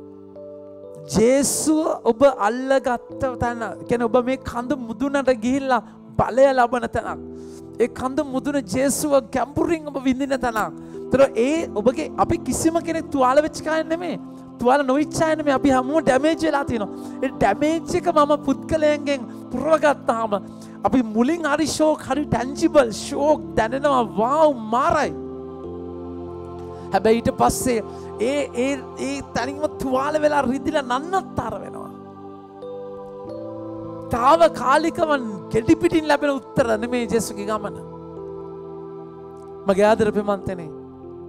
Speaker 1: ජේසුව ඔබ අල්ලගත්ත තැන කියන්නේ ඔබ මේ කඳ මුදුනට ගිහිල්ලා බලය ලබන තැනක්. ඒ කඳ මුදුන ජේසුව ගැඹුරින් ඔබ විඳින තැනක්. ඒතර ඔබගේ අපි කිසිම කෙනෙක් තුවාල වෙච්ච කය නෙමෙයි. තුවාල නොවිච්ච අය නෙමෙයි. අපි හැමෝම ඩැමේජ් වෙලා තියෙනවා. ඒ ඩැමේජ් එක මම පුද්ගලයන්ගෙන් පුරවගත්තාම අපි මුලින් හරි ෂෝක් හරි ටැන්ජිබල් ෂෝක් දැනෙනවා වාව් මාරයි. හැබැයි ඊට පස්සේ ඒ තනින්ම තුවාල වෙලා රිදිලා නන්නත්තර වෙනවා. තාවකාලිකව ගෙඩි පිටින් ලැබෙන උත්තර නෙමෙයි ජේසුගේ ගමන. මගේ ආදර ප්‍රමාන්තනේ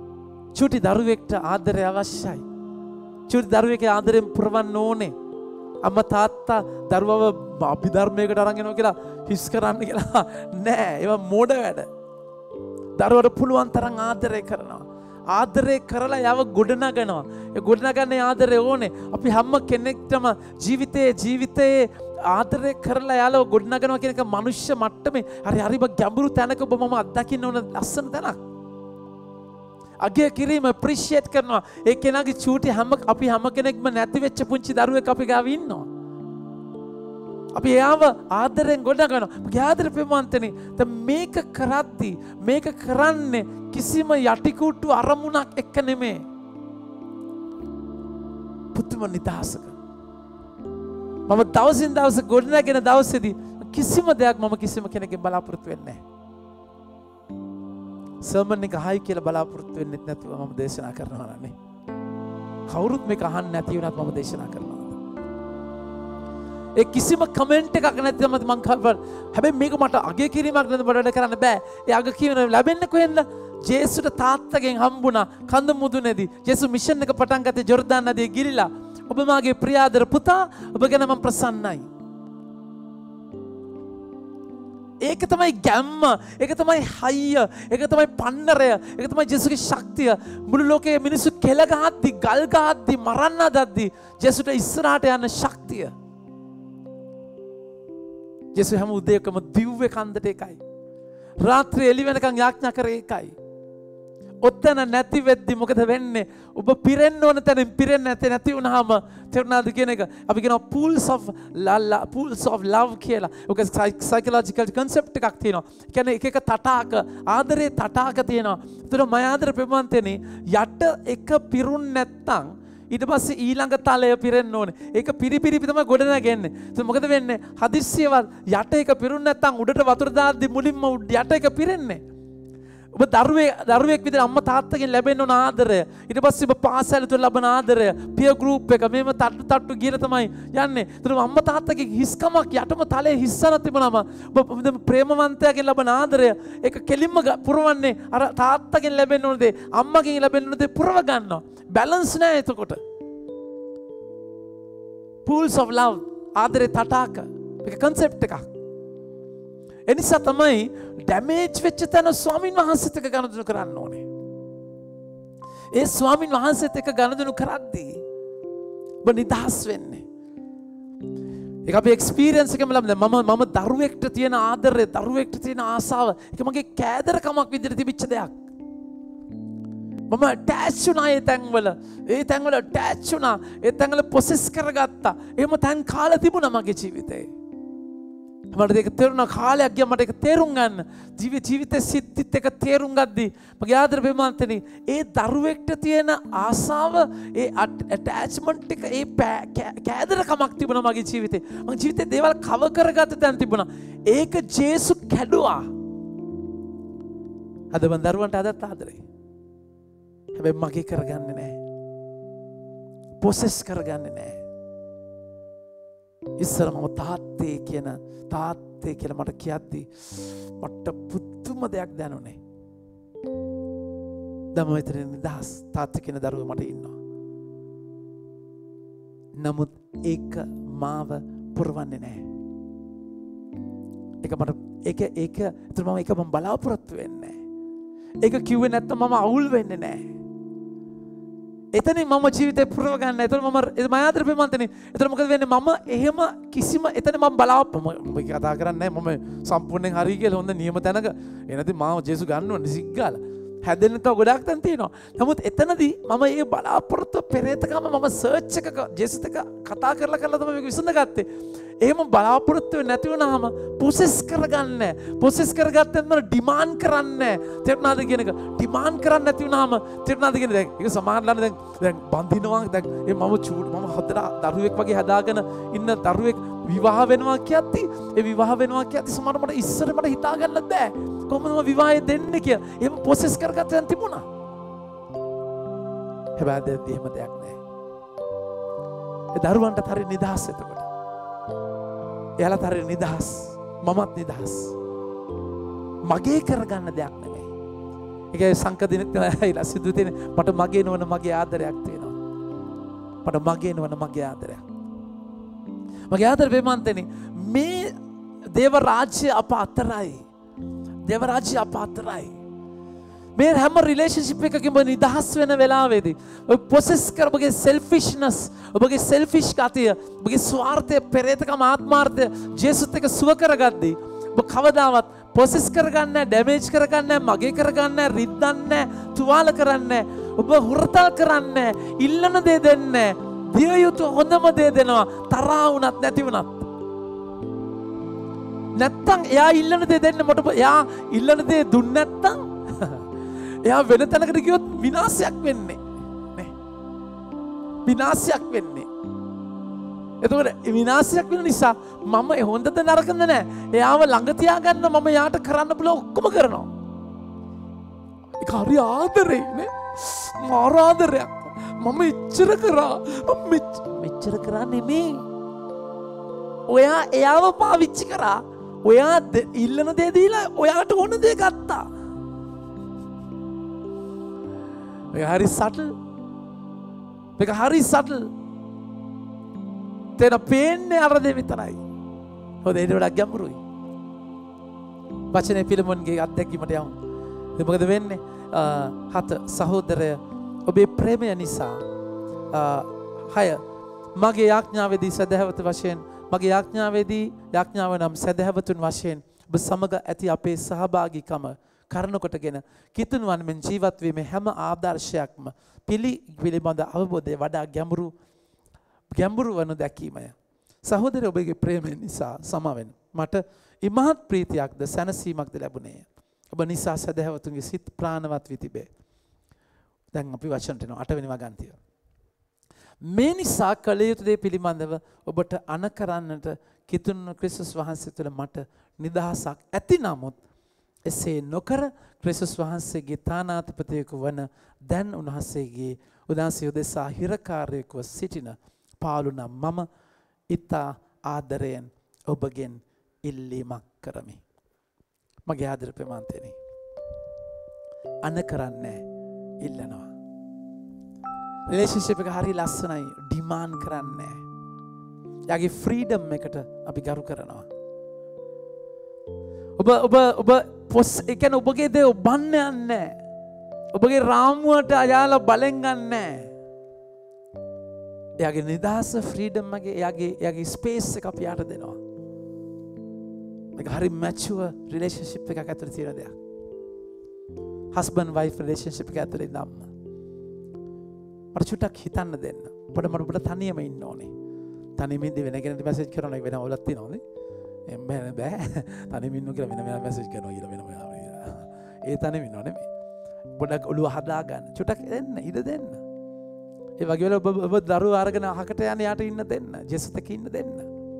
Speaker 1: චුටි දරුවෙක්ට ආදරය අවශ්‍යයි. චුටි දරුවෙක්ගේ ආදරයෙන් පුරවන්න ඕනේ. අම්මා තාත්තා දරුවව අභිධර්මයකට අරන් යනවා කියලා හිස් කරන්න කියලා නෑ. ඒවා මෝඩ වැඩ. දරුවට පුළුවන් තරම් ආදරය කරනවා. ආදරය කරලා යව ගොඩනගනවා. ඒ ගොඩනගන්නේ ආදරය ඕනේ. අපි හැම කෙනෙක්ටම ජීවිතයේ ආදරය කරලා යාලව ගොඩනගනවා කියන එක මනුෂ්‍ය මට්ටමේ හරිම ගැඹුරු තැනක ඔබ මම අත්දකින්න ඕන ලස්සන තැනක්. අගය කිරීම අප්‍රීෂিয়েට් කරනවා. ඒ කෙනාගේ චූටි අපි හැම කෙනෙක්ම නැති වෙච්ච පුංචි දරුවෙක් අපි ගාව ඉන්නවා. අපි එයාව ආදරෙන් ගොඩනගනවා. මගේ ආදර ප්‍රේමවන්තනේ. දැන් මේක කරද්දී මේක කරන්නේ කිසිම යටිකුට්ටු අරමුණක් එක්ක නෙමෙයි. පුදුම නිදහසක. මම දවසින් දවස ගොඩනගෙන දවසේදී කිසිම දෙයක් මම කිසිම කෙනෙක්ගෙන් බලාපොරොත්තු වෙන්නේ නැහැ. සර්මන් එක හයි කියලා බලාපොරොත්තු වෙන්නෙත් නැතුව මම දේශනා කරනවා නේ. කවුරුත් මේක අහන්න නැති වුණත් මම දේශනා කරනවා. ඒ කිසිම කමෙන්ට් එකක් නැතිවම මම හැබැයි මේක මට අගය කිරීමක් නේද බඩට කරන්න බෑ. ඒ අග කියන ලැබෙන්නේ කොහෙන්ද? ජේසුට තාත්තගෙන් හම්බුණා කඳ මුදුනේදී. ජේසු මිෂන් එක පටන් ගත්තේ ජෝර්දාන් නදියේ ගිලිලා. ඔබ මාගේ ප්‍රියාදර පුතා, ඔබ ගැන මම ප්‍රසන්නයි. ඒක තමයි ගැම්ම, ඒක තමයි හයිය, ඒක තමයි පන්නරය, ඒක තමයි ජේසුගේ ශක්තිය. මුළු ලෝකයේ මිනිස්සු කෙල ගහද්දි, ගල් ගහද්දි, මරන්න හදද්දි ජේසුට ඉස්සරහට යන ශක්තිය. ජේසු හැම උදේකම දිව්වේ කන්දට එකයි. රාත්‍රියේ එළි වෙනකන් යාඥා කරේ එකයි. ඔතන නැති වෙද්දි මොකද වෙන්නේ? ඔබ පිරෙන්න ඕන තැනින් පිරෙන්නේ නැති වුනහම තේරුණාද කියන එක? අපි කියනවා pools of love කියලා. ඔක psychological concept එකක් තියෙනවා. කියන්නේ එක තටාක ආදරේ තටාක තියෙනවා. ඒතර මම ආදර ප්‍රේමවන්තනේ යට එක පිරුන් නැත්තම් ඊට පස්සේ ඊළඟ තලය පිරෙන්න ඕනේ. ඒක පිරිපිරි තමයි ගොඩ නැගෙන්නේ. ඒක මොකද වෙන්නේ? හදිස්සියවත් යට එක පිරුන් නැත්තම් උඩට වතුර දාද්දි මුලින්ම යට එක පිරෙන්නේ. ඔබ දරුවෙක් විදිහට අම්මා තාත්තගෙන් ලැබෙන්න ඕන ආදරය. ඊට පස්සේ ඔබ පාසල තුල ලබන ආදරය, පියර් ගෲප් එක මේව තට්ටු ගිහලා තමයි යන්නේ. ඒතර අම්මා තාත්තගේ හිස්කමක් යටම තලයේ හිස්සන තිබුණාම ඔබ ප්‍රේමවන්තයාගෙන් ලබන ආදරය ඒක කෙලින්ම පුරවන්නේ අර තාත්තගෙන් ලැබෙන්න ඕන දේ, අම්මගෙන් ලැබෙන්න ඕන දේ පුරව ගන්නවා. බැලන්ස් නැහැ එතකොට. pools of love ආදරේ තටාක. ඒක concept එකක්. එනිසා තමයි ඩැමේජ් වෙච්ච තැන ස්වාමින් වහන්සේත් එක්ක ගනුදෙනු කරන්න ඕනේ. ඒ ස්වාමින් වහන්සේත් එක්ක ගනුදෙනු කරද්දී ඔබ නිදහස් වෙන්නේ. ඒක අපේ එක්ස්පීරියන්ස් එකම මම දරුවෙක්ට තියෙන ආදරය, දරුවෙක්ට තියෙන ආසාව ඒක මගේ කෑදරකමක් විදිහට තිබිච්ච දෙයක්. මම ඇටච් වුණා ඒ තැන්වල ඇටච් වුණා. ඒ තැන්වල පොසෙස් කරගත්තා. එහෙම තැන් කාලා තිබුණා මගේ ජීවිතේ. මට ඒක තේරුණා කාලයක් ගියා මට ඒක තේරුම් ගන්න. ජීවිතේ සිද්ධිත් එක තේරුම් ගද්දී මගේ ආදර ප්‍රේමවන්තනි ඒ දරුවෙක්ට තියෙන ආසාව ඒ ඇටැච්මන්ට් එක ඒ කෑදරකමක් තිබුණා මගේ ජීවිතේ. මගේ ජීවිතේ දේවල් කව කරගත්ත තැන් තිබුණා. ඒක ජේසු කැඩුවා. අද මම දරුවන්ට අදත් ආදරේ. හැබැයි මගේ කරගන්නේ නැහැ. පොසෙස් කරගන්නේ නැහැ. ඉස්සර මම තාත්තේ කියලා මට කියද්දි මට පුදුම දෙයක් දැනුනේ. දැන් මම විතර නිදහස් තාත්තා කියන දරුවෝ මට ඉන්නවා. නමුත් ඒක මාව පුරවන්නේ නැහැ. ඒක මම බලාපොරොත්තු වෙන්නේ නැහැ. ඒක කිව්වේ නැත්නම් මම අවුල් වෙන්නේ නැහැ. එතනින් මම ජීවිතේ පුරව ගන්න. එතන මම ආදර ප්‍රේමවන්තනේ. එතන මොකද වෙන්නේ? මම එහෙම කිසිම එතන මම මම කතා කරන්නේ නැහැ. මම සම්පූර්ණයෙන් හරි කියලා හොඳ නියම තැනක එනදී මාව ජේසු ගන්න ඕනේ සිග්ගාලා. හැදෙන්න තව ගොඩක් තැන් තියෙනවා. නමුත් එතනදී මම මේ බලාපොරොත්තු පෙරේතකම මම සර්ච් එකක ජේසුත් එක්ක කතා කරලා තමයි මේක විසඳගත්තේ. එහෙම බලාපොරොත්තු නැති වුණාම ප්‍රොසෙස් කරගන්නේ. ප්‍රොසෙස් කරගත්තම ඩිමාන්ඩ් කරන්නේ. තේරුණාද කියන එක? ඩිමාන්ඩ් කරන්නේ නැති වුණාම තේරුණාද කියන එක? ඒක සමානලන දැන් බඳිනවා දැන් මම හොඳට දරුවෙක් වගේ හදාගෙන ඉන්න දරුවෙක් විවාහ වෙනවා කියද්දි ඒ විවාහ වෙනවා කියද්දි සමහරවිට මට ඉස්සර මට හිතා ගන්න බෑ. කොහොමද මම විවාහය දෙන්නේ කියලා. එහෙම ප්‍රොසෙස් කරගත්තන් තිබුණා. හැබැයි එහෙම දෙයක් නෑ. ඒ දරුවන්ට හරි නිදහස් එතකොට. එයාලත් හරි නිදහස්. මමත් නිදහස්. මගේ කරගන්න දෙයක් නෙමෙයි. ඒකේ සංකදිනෙත් ඇයිලා සිදු තියෙන මට මගේ නොවන මගේ ආදරයක් තියෙනවා. මට මගේ නොවන මගේ ආදරයක්. මගේ ආදර ප්‍රේමන්තනි මේ දේව රාජ්‍ය අප අතරයි. දේව රාජ්‍ය අප අතරයි. මේ හැම රිලේෂන්ෂිප් එකකින්ම නිදහස් වෙන වෙලාවේදී ඔය පොසෙස් කරපගේ selfishness ඔබගේ selfish ගතිය ඔබගේ ස්වාර්ථය පෙරේතකම ආත්මාර්ථය ජේසුත් එක්ක සුව කරගද්දී ඔබ කවදාවත් පොසෙස් කරගන්නේ නැහැ, ඩැමේජ් කරගන්නේ නැහැ, මගේ කරගන්නේ නැහැ, රිද්දන්නේ නැහැ, තුවාල කරන්නේ නැහැ, ඔබ හුරතල් කරන්නේ නැහැ, ඉල්ලන දේ දෙන්නේ නැහැ, දිය යුතු හොඳම දේ දෙනවා, තරහා වුණත් නැති වුණත්. නැත්තම් එයා ඉල්ලන දේ දෙන්න මොකද එයා ඉල්ලන දේ දුන්න නැත්තම් එයා වෙන තැනකට ගියොත් විනාශයක් වෙන්නේ නේ. විනාශයක් වෙන්නේ. එතකොට විනාශයක් වෙන නිසා මම හොඳද නරකද නැහැ. එයාව ළඟ තියාගන්න මම යාට කරන්න බල ඔක්කොම කරනවා. ඒක හරි ආදරේ නේ. මාර ආදරයක්. මම ඉච්චර කරා. මෙච්චර කරා නෙමෙයි. ඔයා එයාව පාවිච්චි කරා. ඔයා ඉල්ලන දේ දීලා ඔයාට ඕන දේ ගත්තා. ඒක හරි සටල්. ඒක හරි සටල්. තේන පේන්නේ අර දෙ විතරයි. හොඳ ඊට වඩා ගැඹුරුයි. වචනේ පිළිමොන්ගේ අත්දැකීමට යමු. ඉතින් මොකද වෙන්නේ? හත සහෝදරය ඔබේ ප්‍රේමය නිසා හය මගේ යාඥාවේදී සදහවත වශයෙන් මගේ යාඥාව නම් සදහවතුන් වශයෙන් ඔබ සමග ඇති අපේ සහභාගීකම කරන කොටගෙන කිතුණු වන්මෙන් ජීවත් වීමේ හැම ආදර්ශයක්ම පිළිබඳ අවබෝධය වඩා ගැඹුරු වනු දැකීමය. සහෝදරය ඔබගේ ප්‍රේමය නිසා සමාවෙන්න. මට ඉමහත් ප්‍රීතියක්ද සැනසීමක්ද ලැබුණේ. ඔබ නිසා සදහවතුන්ගේ සිත් ප්‍රාණවත් වී තිබේ. දැන් අපි වචනට එනවා 8 වෙනි වගන්තිය. මේ නිසා කළ යුතු දේ පිළිබඳව ඔබට අන කරන්නට කිතුණු ක්‍රිස්තුස් වහන්සේ තුළ මට නිදහසක් ඇති නමුත් එසේ නොකර ක්‍රිස්තුස් වහන්සේගේ තානාධිපතියෙකු වන දැන් උන්වහන්සේගේ උදාසිය උදෙසා හිරකාරයෙකුව සිටින පාවුල නම් මම ඉතා ආදරයෙන් ඔබගෙන් ඉල්ලීමක් කරමි. මගේ ආදර ප්‍රේමන්තනි අන කරන්නේ ඉල්ලනවා. රිලේෂන්ෂිප් එක හරි ලස්සනයි. ඩිමාන්ඩ් කරන්නේ. යාගේ ෆ්‍රීඩම් එකට අපි ගරු කරනවා. ඔබ පොස් ඒ කියන්නේ ඔබගේ දේ ඔබන්න යන්නේ. ඔබගේ රාමුවට අයාලා බලෙන් ගන්නෑ. එයාගේ නිදහස ෆ්‍රීඩම් එක එයාගේ ස්පේස් එක අපි යාට දෙනවා. ඒක හරි මැචුවර් රිලේෂන්ෂිප් එකක් ඇතුළේ තියෙන දෙයක්. හස්බන්ඩ් වයිෆ් රිලේෂන්ෂිප් එක ඇතුළේ නම් මට චුට්ටක් හිතන්න දෙන්න. ඔබට තනියම ඉන්න ඕනේ. තනියම ඉඳි වෙන කෙනෙක්ට මැසේජ් කරනවා වෙන අවුලක් තියෙනවනේ. එම්බෑ බෑ. තනියම ඉන්න කියලා වෙන මැසේජ් කරනවා කියලා වෙන මොනවා. ඒ තනියම ඉන්නව නෙමෙයි. පොඩක් ඔළුව හදා ගන්න. චුට්ටක් දෙන්න ඉඩ දෙන්න. ඒ වගේ වෙලාව ඔබ දරුවෝ අරගෙන අහකට යන යාට ඉන්න දෙන්න. ජෙසුත් එක්ක ඉන්න දෙන්න.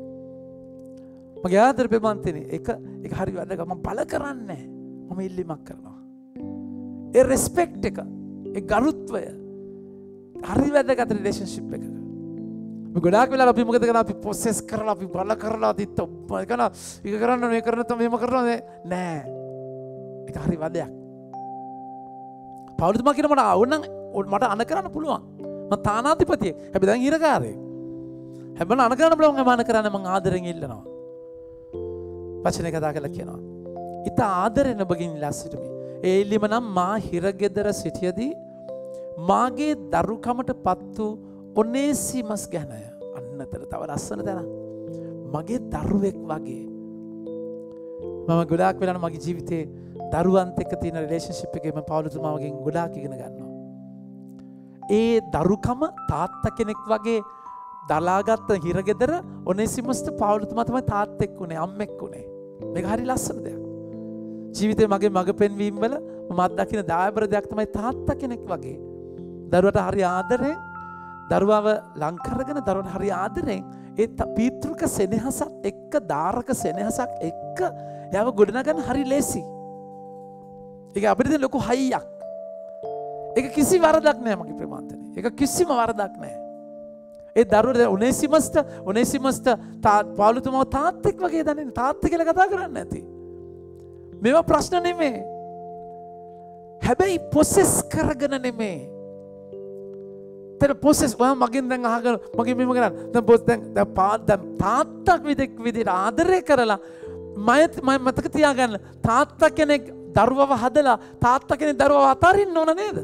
Speaker 1: මගේ ආදර ප්‍රේමන්තනේ ඒක හරි වැදගත්. මම බල කරන්නේ. මම ඉල්ලීමක් කරනවා. ඒ රෙස්පෙක්ට් එක, ඒ ගරුත්වය හරි වැදගත් රිලේෂන්ෂිප් එකක. අපි ගොඩාක් වෙලාවට අපි මොකද කරන්නේ? අපි ප්‍රොසෙස් කරලා අපි බල කරලා දිත්ත කරන ඒක කරන්න මේ කරන තම මෙහෙම කරනවා නෑ. ඒක හරි වැදගත්. පවුලතුමා කියන මට ඕනනම් මට අන කරන්න පුළුවන්. මම තානාධිපතියෙක්. හැබැයි දැන් හිරකාරයෙක්. හැබැයි අන කරන්න පුළුවන් මම අන කරන්නේ මම ආදරෙන් ඉල්ලනවා. වචනේ කතා කරලා කියනවා. ඊට ආදරෙන් ඔබගෙන් ඉල්ලා සිටිමි. ඒ ඉල්ලීම නම් මා හිරගෙදර සිටියදී මාගේ දරුකමට පත් වූ ඔනේසිමස් ගැනය. අන්නතර තව ලස්සන තැන. මගේ දරුවෙක් වගේ. මම ගොඩාක් වෙලාවට මගේ ජීවිතේ දරුවන්ත් එක්ක තියෙන රිලේෂන්ෂිප් එකේ මම පවුලතුමාගෙන් ගොඩාක් ඉගෙන ගන්නවා. ඒ දරුකම තාත්තා කෙනෙක් වගේ දලාගත්ත හිරගෙදර ඔනේසිමස්ට පවුලතුමා තමයි තාත්තෙක් උනේ අම්මෙක් උනේ. මේක හරි ලස්සන දෙයක්. ජීවිතේ මගේ මඟ පෙන්වීම වල මම අත්දකින දායබර දෙයක් තමයි තාත්තා කෙනෙක් වගේ දරුවට හරි ආදරෙන් දරුවව ලං කරගෙන දරුවට හරි ආදරෙන් ඒ පීතෘක සෙනෙහසත් එක්ක දාරක සෙනෙහසක් එක්ක යව ගොඩනගන්න හරි ලේසි. ඒක අපිට දෙන ලොකු හයියක්. ඒක කිසි වරදක් නෑ මගේ ප්‍රේමන්තනේ. ඒක කිසිම වරදක් නෑ. ඒ දරුවට ඔනේසිමස්ට පවුලතුමාව තාත්තෙක් වගේ දන්නේ තාත්තා කියලා කතා කරන්නේ නැති. මේවා ප්‍රශ්න නෙමේ. හැබැයි පොසෙස් කරගෙන නෙමේ. තේර process ඔයා මගෙන් දැන් අහගෙන මගේ මෙහෙම කරන්න. දැන් තාත්තා විදිහට ආදරය කරලා මම මතක තියාගන්න තාත්තා කෙනෙක් දරුවව හදලා තාත්තා කෙනෙක් දරුවව අතාරින්න ඕන නේද?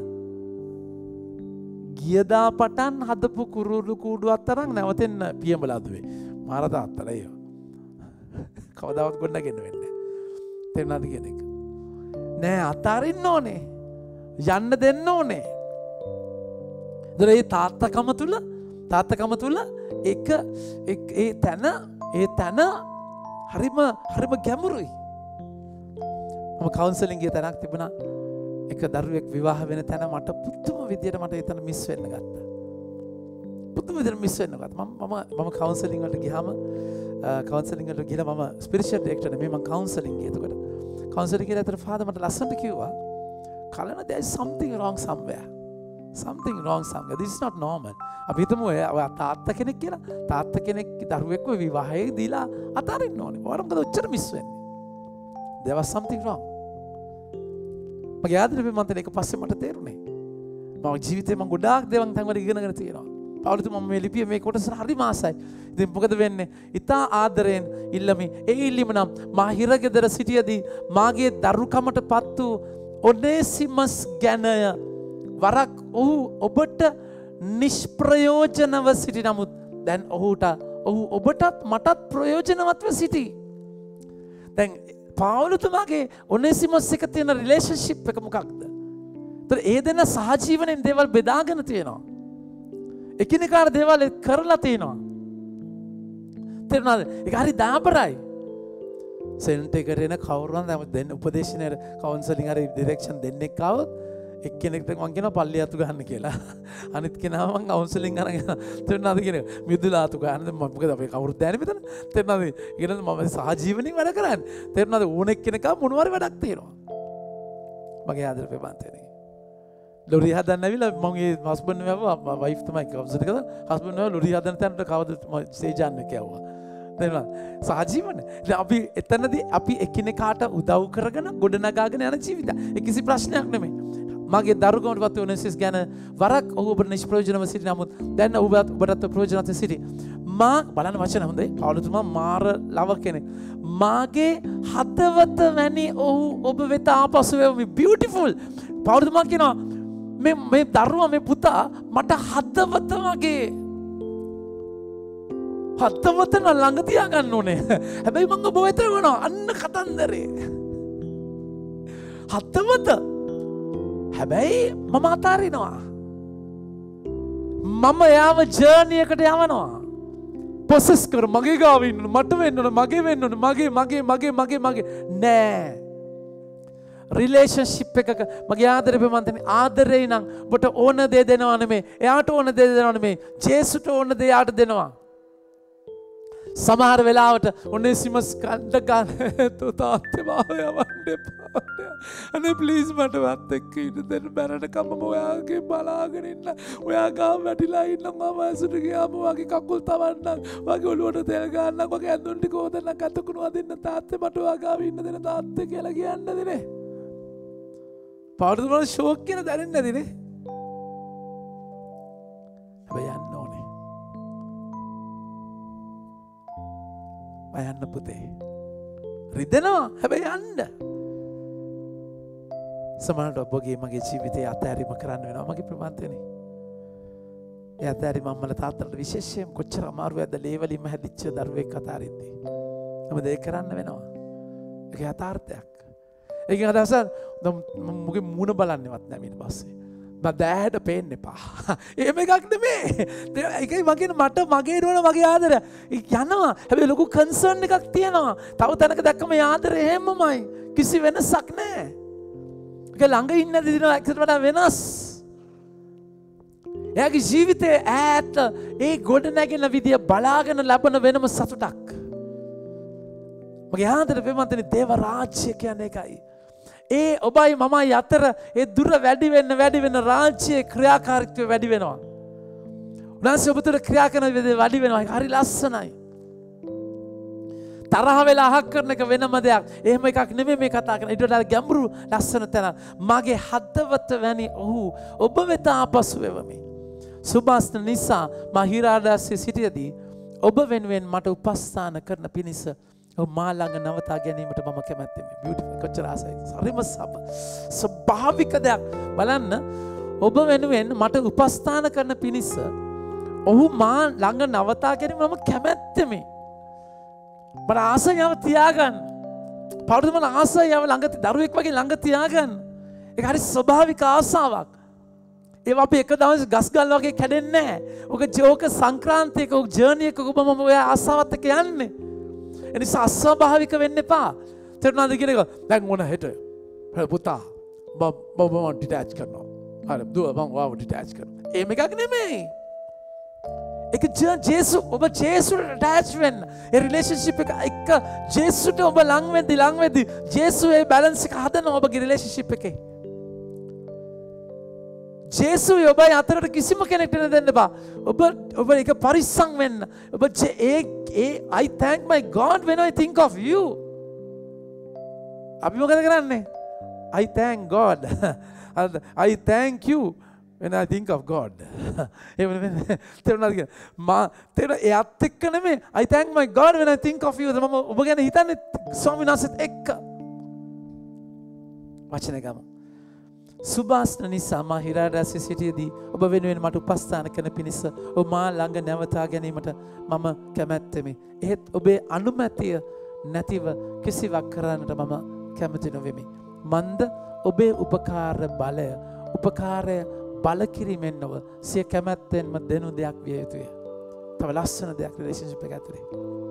Speaker 1: ගියදා පටන් හදපු කුරුළු කූඩුවක් තරම් නැවතෙන්න පියඹලාදුවේ. මාර තාත්තලා ඒවා. කවදාවත් ගොඩනගෙන්න වෙන්නේ නැහැ. තේරුණාද කියන එක? නෑ අතාරින්න ඕනේ. යන්න දෙන්න ඕනේ. ඒ තාත්තකම තුල ඒ තැන හරිම ගැඹුරුයි. මම කවුන්සලින් ගිය තැනක් තිබුණා. එක දරුවෙක් විවාහ වෙන තැන මට පුදුම විදියට මට එතන මිස් වෙන්න ගත්තා. පුදුම විදියට මිස් වෙන්න ගත්තා. මම කවුන්සලින් වලට ගියාම කවුන්සලින් වලට ගිහලා මම ස්පිරිචුවල් ඩිරෙක්ටර් නේ මම කවුන්සලින් ගියේ. එතකොට කවුන්සලින් ගිහලා අතර ෆාදර් මට ලස්සනට කිව්වා කලන there is something wrong somewhere. Something wrong somewhere. This is not normal. අපි හිතමු ඔය තාත්තා කෙනෙක් කියලා. තාත්තා කෙනෙක් දරුවෙක්ව විවාහයේ දීලා අතාරින්න ඕනේ. ඔයාලා මොකද ඔච්චර මිස් වෙන්නේ? There was something wrong. මගේ ආදරේ මන්තන එක පස්සේ මට තේරුණේ. මම ජීවිතේ මම ගොඩාක් දේවල් තැන්වල ඉගෙනගෙන තියෙනවා. පවුලට මම මේ ලිපිය මේ කොටස හරි මාසයි. ඉතින් මොකද වෙන්නේ? ඉතා ආදරෙන් ඉල්ලමි. ඒ ඉල්ලීම නම් මා හිරගෙදර සිටියදී මාගේ දරුකමටපත් වූ ඔනේසිමස් ගැනය වරක් ඔහු ඔබට නිෂ්ප්‍රයෝජනව සිටි නමුත් දැන් ඔහු ඔබටත් මටත් ප්‍රයෝජනවත්ව සිටි. දැන් පාවුලතුමාගේ ඔනේසිමස් එක තියෙන රිලේෂන්ෂිප් එක මොකක්ද? ඒතර ඒ දෙන සහජීවනයෙන් දේවල් බෙදාගෙන තියෙනවා. එකිනෙකාට දේවල් කරලා තියෙනවා. තේරුණාද? ඒක හරි දාබරයි. සෙන්ට් එකට එන කවුරුන් දැන් උපදේශනයේ කවුන්සලින් හරි ඩිරෙක්ෂන් දෙන්නෙක් ආවොත් එක්කෙනෙක්ට මං කියනවා පල්ලි අතු ගන්න කියලා. අනිත් කෙනා මං කවුන්සලින් අරගෙන තේරුණාද කියන්නේ මිදුලා අතු ගන්න. මොකද අපි කවුරුත් දැනන්නේ මෙතන. තේරුණාද? ඊගෙන මම සහජීවනින් වැඩ කරන්නේ. තේරුණාද? ඕන එක්කෙනෙක් මොනවාරි වැඩක් තියෙනවා. මගේ ආදර පෙබන්තේ. ලොරි හදන්න ඇවිල්ලා මම ඒ හස්බන්ඩ් නෑවා වයිෆ් තමයි කවුන්සල් කරා. හස්බන්ඩ් නෑවා ලොරි හදන්න තැනට කවද ස්ටේජ් යන්න කියවුවා. තේරුණාද? සහජීවන. දැන් අපි එතනදී අපි එකිනෙකාට උදව් කරගෙන ගොඩනගාගෙන යන ජීවිතය. ඒ කිසි ප්‍රශ්නයක් නෙමෙයි. මගේ දරුකමටපත් වූ ඔනේසිස් ගැන වරක් ඔහු ඔබට නිෂ්ප්‍රයෝජනව සිටි නමුත් දැන් ඔබට ප්‍රයෝජනවත් සිටි. මා බලන්න වචන හොඳයි. පාවුලතුමා මාර ලව කෙනෙක්. මාගේ හදවත වැනි ඔහු ඔබ වෙත ආපසු වෙවි. beautiful. පාවුලතුමා කියනවා මේ දරුවා මේ පුතා මට හදවත වගේ හදවත ළඟ තියාගන්න ඕනේ. හැබැයි මම ඔබ වෙත වෙනවා. අන්න කතන්දරේ. හදවත හැබැයි මම අතාරිනවා. මම යාව ජර්නි එකට යවනවා. ප්‍රොසෙස් කර මගේ ගාව ඉන්න මට වෙන්න ඕන මගේ වෙන්න ඕන මගේ නෑ. රිලේෂන්ෂිප් එකක මගේ ආදරේ බෙමන්තනේ ආදරේ නම් ඔබට ඕන දේ දෙනවා නෙමෙයි. එයාට ඕන දේ දෙනවා නෙමෙයි. ජේසුට ඕන දේ යාට දෙනවා. සමහර වෙලාවට ඔනේසිමස් කණ්ඩ ගන්න තාත්තේ මාව යවන්න එපා. අනේ ප්ලීස් මට වත් එක්ක ඉන්න දෙන්න බැරණකම මම ඔයාගේ බලාගෙන ඉන්න. ඔයා ගාව වැටිලා ඉන්න මම ඇසුර ගියාම වගේ කකුල් තවන්නම්. වගේ ඔළුවට තෙල් ගන්නම්. වගේ ඇඳුම් ටික හොදන්න කතකුණු අදින්න තාත්තේ මට ඔයා ගාව ඉන්න දෙන තාත්තේ කියලා කියන්න දෙනේ. පාඩු වල ෂෝක් කියන දැනෙන්නේ නැදිනේ. හැබැයි යන්න ඕනේ. යන්න පුතේ. රිදෙනවා හැබැයි යන්න. සමහරවිට ඔබගේ මගේ ජීවිතයේ අතහැරීම කරන්න වෙනවා මගේ ප්‍රමාන්තනේ. ඒ අතහැරීම අම්මලා තාත්තලාට විශේෂයෙන් කොච්චර අමාරුවක්ද ලේවලින්ම හැදිච්ච දරුවෙක් අතාරිද්දී. මොකද ඒක කරන්න වෙනවා. ඒක යථාර්ථයක්. ඒකෙන් අදහස මගේ මූණ බලන්නේවත් නැහැ ඊට පස්සේ. බදෑට පේන්න එපා. එහෙම එකක් නෙමෙයි. ඒකයි මගේ මට මගේ නෝන මගේ ආදරය යනවා. හැබැයි ලොකු කන්සර්න් එකක් තියෙනවා. තව තැනක දැක්කම ආදරය එහෙමමයි. කිසි වෙනසක් නැහැ. ඒක ළඟ ඉන්න දිනවල එක්කට වඩා වෙනස්. එයාගේ ජීවිතේ ඈත ඒ ගොඩ නැගෙන විදිය බලාගෙන ලැබෙන වෙනම සතුටක්. මගේ ආදරය වෙමන්තනේ දේව රාජ්‍ය කියන්නේ ඒකයි. ඒ ඔබයි මමයි අතර ඒ දුර වැඩි වෙන්න රාජ්‍යයේ ක්‍රියාකාරීත්වය වැඩි වෙනවා. උන්වහන්සේ ඔබ තුළ ක්‍රියා කරන විදිහ වැඩි වෙනවා. ඒක හරි ලස්සනයි. තරහ වෙලා අහක් කරන එක වෙනම දෙයක්. එහෙම එකක් නෙමෙයි මේ කතා කරන්නේ. ඊට වඩා ගැඹුරු ලස්සන තැන. මගේ හදවත වැනි ඔහු ඔබ වෙත ආපසු වෙවමි. සුභාස්න නිසා මා හිරාදාසයේ සිටියදී ඔබ වෙනුවෙන් මට උපස්ථාන කරන පිණිස ඔබ මා ළඟ නවතා ගැනීමට මම කැමැත්තෙමි. බියුටිෆුල් කොච්චර ආසයි. හරිම ස්වභාවික දෙයක්. බලන්න ඔබ වෙනුවෙන් මට උපස්ථාන කරන පිණිස ඔහු මා ළඟ නවතා ගැනීම මම කැමැත්තෙමි. මට ආසයව තියාගන්න. පවුරුදු මම ආසයව ළඟ දරුවෙක් වගේ ළඟ තියාගන්න. ඒක හරි ස්වභාවික ආසාවක්. ඒ අපි එක දවස් ගස් ගල් වගේ කැඩෙන්නේ නැහැ. ඔක සංක්‍රාන්තියක ඔක ජර්නි එකක ඔබ මම ඔය ආසාවත් එක්ක යන්නේ. ඒ නිසා අස්වාභාවික වෙන්න එපා. තේරුණාද කියන එක? දැන් මොන හෙට පුතා මම ඩිටැච් කරනවා. හරි දුව මම වාව ඩිටැච් කරනවා. ඒ මේකක් නෙමෙයි. ඒක ජේසු ඔබ ජේසුට ඇටච් වෙන්න. ඒ රිලේෂන්ෂිප් එක ජේසුට ඔබ ලං වෙද්දි ජේසු ඒ බැලන්ස් එක හදනවා ඔබගේ රිලේෂන්ෂිප් එකේ. ජේසුයි ඔබයි අතරට කිසිම කෙනෙක්ට දෙන්න එපා. ඔබ ඒක පරිස්සම් වෙන්න. ඔබ I thank my God when I think of you. අපි මොකද කරන්නේ? I thank God. I thank you when I think of God. තේරුණාද? එයාත් එක්ක නෙමෙයි. I thank my God when I think of you. මම ඔබ ගැන හිතන්නේ ස්වාමීන් වහන්සේත් එක්ක. වචන ගමු. සුභාස්න නිසා මා හිරාදාසයේ සිටියදී ඔබ වෙනුවෙන් මට උපස්ථාන කරන පිණිස ඔබ මා ළඟ නැවතා ගැනීමට මම කැමැත්තෙමි. එහෙත් ඔබේ අනුමැතිය නැතිව කිසිවක් කරන්නට මම කැමති නොවෙමි. මන්ද ඔබේ උපකාරය බල කිරීමෙන් නොව සිය කැමැත්තෙන්ම දෙනු දෙයක් විය යුතුය. තව ලස්සන දෙයක් රිලේෂන්ෂිප් එක ඇතුලේ.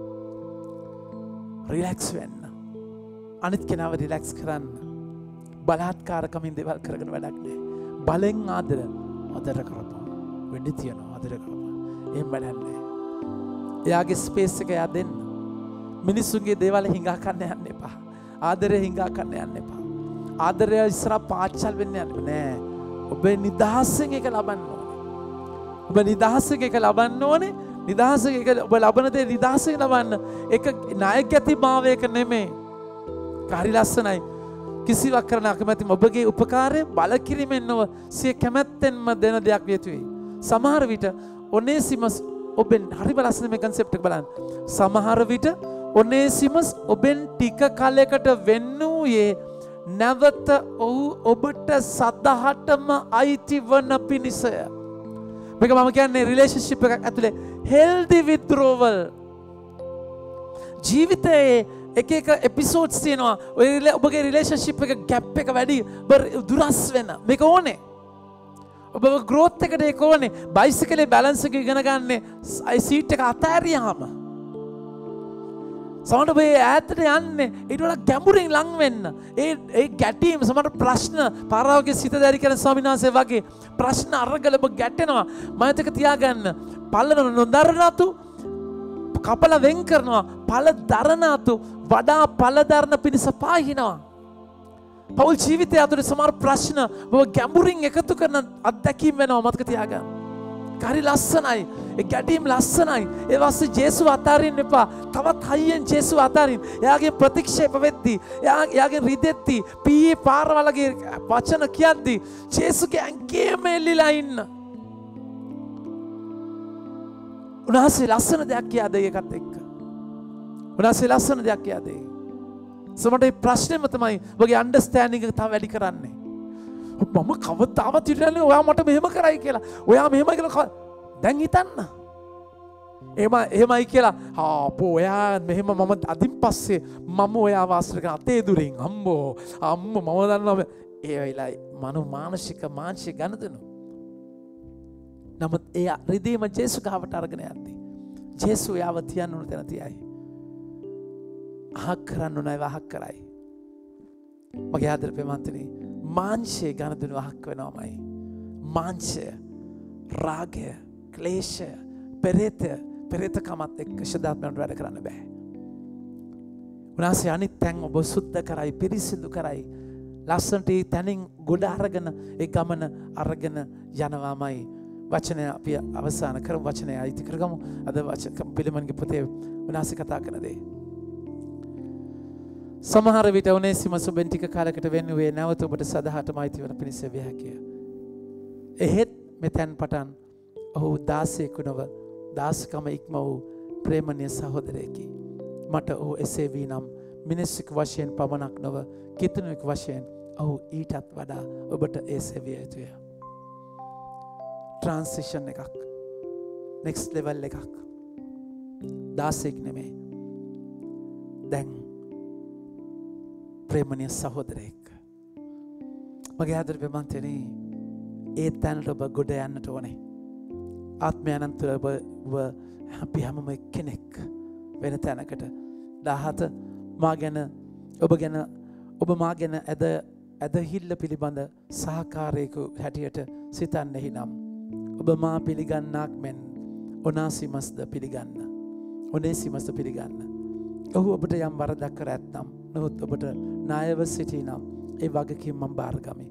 Speaker 1: රිලැක්ස් වෙන්න. අනිත් කෙනාව රිලැක්ස් කරන්න. බලාත්කාරකමින් දේවල් කරගෙන වැඩක් නෑ. බලෙන් ආදර කරපන්. වෙන්න තියනවා ආදර කරපන්. එහෙම වැඩක් නෑ. එයාගේ ස්පේස් එක එයා දෙන්න. මිනිස්සුන්ගේ දේවල් හිඟා ගන්න යන්න එපා. ආදරය හිඟා ගන්න යන්න එපා. ආදරය ඉස්සරහ පාච්චල් වෙන්න යන්න නෑ. ඔබ නිදහසෙන් එක ලබන්න ඕනේ. ඔබ නිදහසෙන් එක ලබන්න ඕනේ. නිදහසෙන් එක ඔබ ලබන දේ නිදහසෙන් ලබන්න. ඒක ණය ගැති භාවයක නෙමෙයි. හරි ලස්සනයි. කිසිවක් කරන්න අකමැතිම ඔබගේ උපකාරය බල කිරීමෙන් නොව සිය කැමැත්තෙන්ම දෙන දෙයක් විය යුතුයි. සමහර විට ඔනේසිමස් ඔබෙන් හරි ලස්සන මේ concept එක බලන්න. සමහර විට ඔනේසිමස් ඔබෙන් ටික කාලයකට වෙන්නූයේ නැවත ඔබට සදහටම අයිති වන පිණිසය. මේක මම කියන්නේ රිලේෂන්ෂිප් එකක් ඇතුලේ healthy withdrawal. ජීවිතයේ එක එපිසෝඩ්ස් තියෙනවා. ඔබගේ රිලේෂන්ෂිප් එක ගැප් එක වැඩි දුරස් වෙන. මේක ඕනේ. ඔබ ග්‍රෝත් එකට ඒක ඕනේ. බයිසිකලේ බැලන්ස් එක ඉගෙන ගන්න සීට් එක අතෑරියාම සමහරවිට ඔබ ඈතට යන්නේ ඊට වඩා ගැඹුරින් ලං වෙන්න. ඒ ගැටීම සමහර ප්‍රශ්න පාරාවගේ සිත දැරි කරන ස්වාමීන් වහන්සේ වගේ ප්‍රශ්න අරගල ඔබ ගැටෙනවා. මයතක තියාගන්න. පල්ලන නොදරනතු කපල වෙන් කරනවා. පළ දරනතු වඩා පළදරන පිණිස පාහිනවා. පෞල් ජීවිතය ඇතුලේ සමහර ප්‍රශ්න ඔබ ගැඹුරින් එකතු කරන අත්දැකීම් වෙනවා. මතක තියාගන්න. හරි ලස්සනයි. ඒ ගැටීම් ලස්සනයි. ඒ වාස්සේ ජේසුව අතාරින්න එපා. තවත් හයියෙන් ජේසුව අතාරින්න. එයාගේ ප්‍රතික්ෂේප වෙද්දී, එයාගේ රිදෙද්දී, පීයේ පාරවලගේ වචන කියද්දී ජේසුගේ ඇඟේම එල්ලිලා ඉන්න. උන්වහන්සේ ලස්සන දෙයක් කියද ඒකත් එක්ක. උන්වහන්සේ ලස්සන දෙයක් කියද. සමහරට මේ ප්‍රශ්නේම තමයි ඔබගේ අන්ඩර්ස්ටෑන්ඩින්ග් එක තව වැඩි කරන්නේ. මම කවදාවත් හිතන්නේ ඔයා මට මෙහෙම කරයි කියලා. ඔයා මෙහෙම කියලා දැන් හිතන්න. එහෙමයි කියලා ආපෝ ඔයා මෙහෙම මම අදින් පස්සේ මම ඔයා වාසල කරන අතේ දුරින් අම්මෝ මම දන්නවා ඒ වෙලාවයි මානසික ගනුදෙනු. නමුත් ඒ රිදීම ජේසු ගාවට අරගෙන යද්දී ජේසු යාව තියන්න උන තැන තියයි. අහක් කරන්න උනයි වහක් කරයි. මගේ ආදර ප්‍රේමන්තනි මාංශයේ ගනුදෙනු අහක් වෙනවමයි. මාංශය රාගය ක්ලේශය පෙරේතකමත් එක්ක ශදාත්මයට වැඩ කරන්න බෑ. උනාසේ අනිත් තැන් ඔබ සුද්ධ කරයි පිරිසිදු කරයි. ලස්සනට ඒ තැනින් ගොඩ අරගෙන ඒ ගමන අරගෙන යනවාමයි. වචනය අපි අවසන් කරමු. වචනය අයිති කරගමු. අද වචන පිළිමන්ගේ පොතේ උනාසේ කතා කරන දේ. සමහර විට ඔනේසිමස් ඔබෙන් ටික කාලයකට වෙන්නුවේ නැවත ඔබට සදහටම අයිති වන පිණිස විය හැකිය. එහෙත් මෙතෙන් පටන් ඔහු දාසයෙකු නොව දාසකම ඉක්ම වූ ප්‍රේමණීය සහෝදරයෙකි. මට ඔහු එසේ වී නම් මිනිසෙකු වශයෙන් පමණක් නොව කිතුණෙකු වශයෙන් ඔහු ඊටත් වඩා ඔබට ඒ සෙවිය යුතුය. ට්‍රාන්සිෂන් එකක්. නෙක්ස්ට් ලෙවල් එකක්. දාසයෙක් නෙමෙයි. දැන් ප්‍රේමණීය සහෝදරයෙක්. මගේ ආදර ප්‍රේමන්තනේ ඒ තැනට ඔබ ගොඩ යන්නට ඕනේ. ආත්මයන් තුළ ඔබ අපි හැමෝම කෙනෙක් වෙන තැනකට 17 මා ගැන ඔබ මා ගැන ඇදහිල්ල පිළිබඳ සහකාරයෙකු හැටියට සිතන්නෙහි නම් ඔබ මා පිළිගන්නාක් මෙන් ඔනාසිමස්ද පිළිගන්න. ඔනේසිමස්ද පිළිගන්න. ඔහු ඔබට යම් වරදක් කර ඇත්නම් නමුත් ඔබට ණයව සිටී නම් ඒ වගකීම මම බාර ගමි.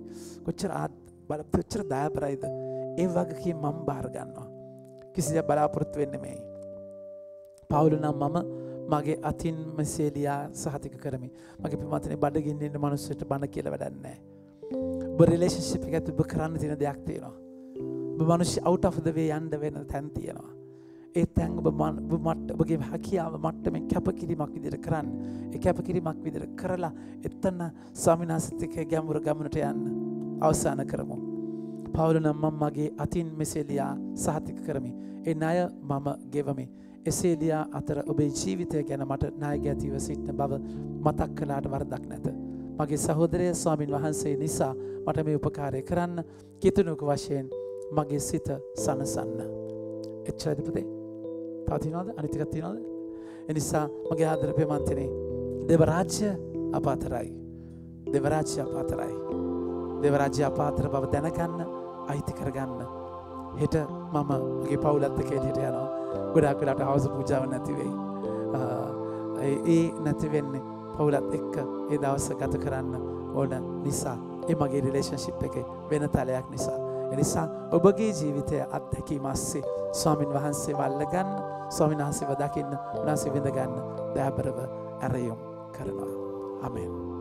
Speaker 1: කොච්චර දයාපරයිද? ඒ වගකීම මම බාර ගන්නවා. කිසිදෙයක් බලාපොරොත්තු වෙන්නේ නැහැ. පවුල නම් මම මගේ අතින් මෙසේලියා සහතික කරමි. මගේ පිටමතනේ බඩගින්න ඉන්න මිනිස්සුන්ට බණ කියලා වැඩක් නැහැ. ඔබ රිලේෂන්ෂිප් එකත් ඔබ කරන්න තියෙන දෙයක් තියෙනවා. ඔබ මිනිස්සු out of the way යන්න වෙන තැන් තියෙනවා. ඒ තැන් ඔබගේ හැකියාව මට්ටමින් කැපකිරීමක් විදිහට කරන්න. ඒ කැපකිරීමක් විදිහට කරලා එතන ස්වාමිනාසිත එක්ක ගැඹුරු ගමනට යන්න අවසන් කරමු. පවුල නම් මම මගේ අතින් මෙසේලියා සහතික කරමි. ඒ ණය මම ගෙවමි. එසේලියා අතර ඔබේ ජීවිතය ගැන මට ණය ගැතිව සිටින බව මතක් කළාට වරදක් නැත. මගේ සහෝදරය ස්වාමින් වහන්සේ නිසා මට මේ උපකාරය කරන්න කිතුණුක වශයෙන් මගේ සිත සනසන්න. එච්චරද පුතේ? තව තියනවද? අනිත් එකක් තියනවද? ඒ නිසා මගේ ආදර ප්‍රේමන්තනේ දේව රාජ්‍ය අප අතරයි. දේව රාජ්‍ය අප අතරයි. දේව රාජ්‍ය අප අතර බව දැනගන්න, අයිති කරගන්න. හෙට මම මගේ පවුලත් එක්ක එළියට යනවා. ගොඩාක් වෙලාවට හවස පූජාව නැති වෙයි. ඒ නැති වෙන්නේ පවුලත් එක්ක ඒ දවස ගත කරන්න ඕන නිසා. ඒ මගේ රිලේෂන්ෂිප් එකේ වෙන තලයක් නිසා. ඒ නිසා ඔබගේ ජීවිතය අත්දැකීම ASCII ස්වාමින් වහන්සේ වල්ල ගන්න, ස්වාමින් වහන්සේව දකින්න, උන්වහන්සේ විඳ ගන්න දයාබරව ඇරයුම් කරනවා. ආමෙන්.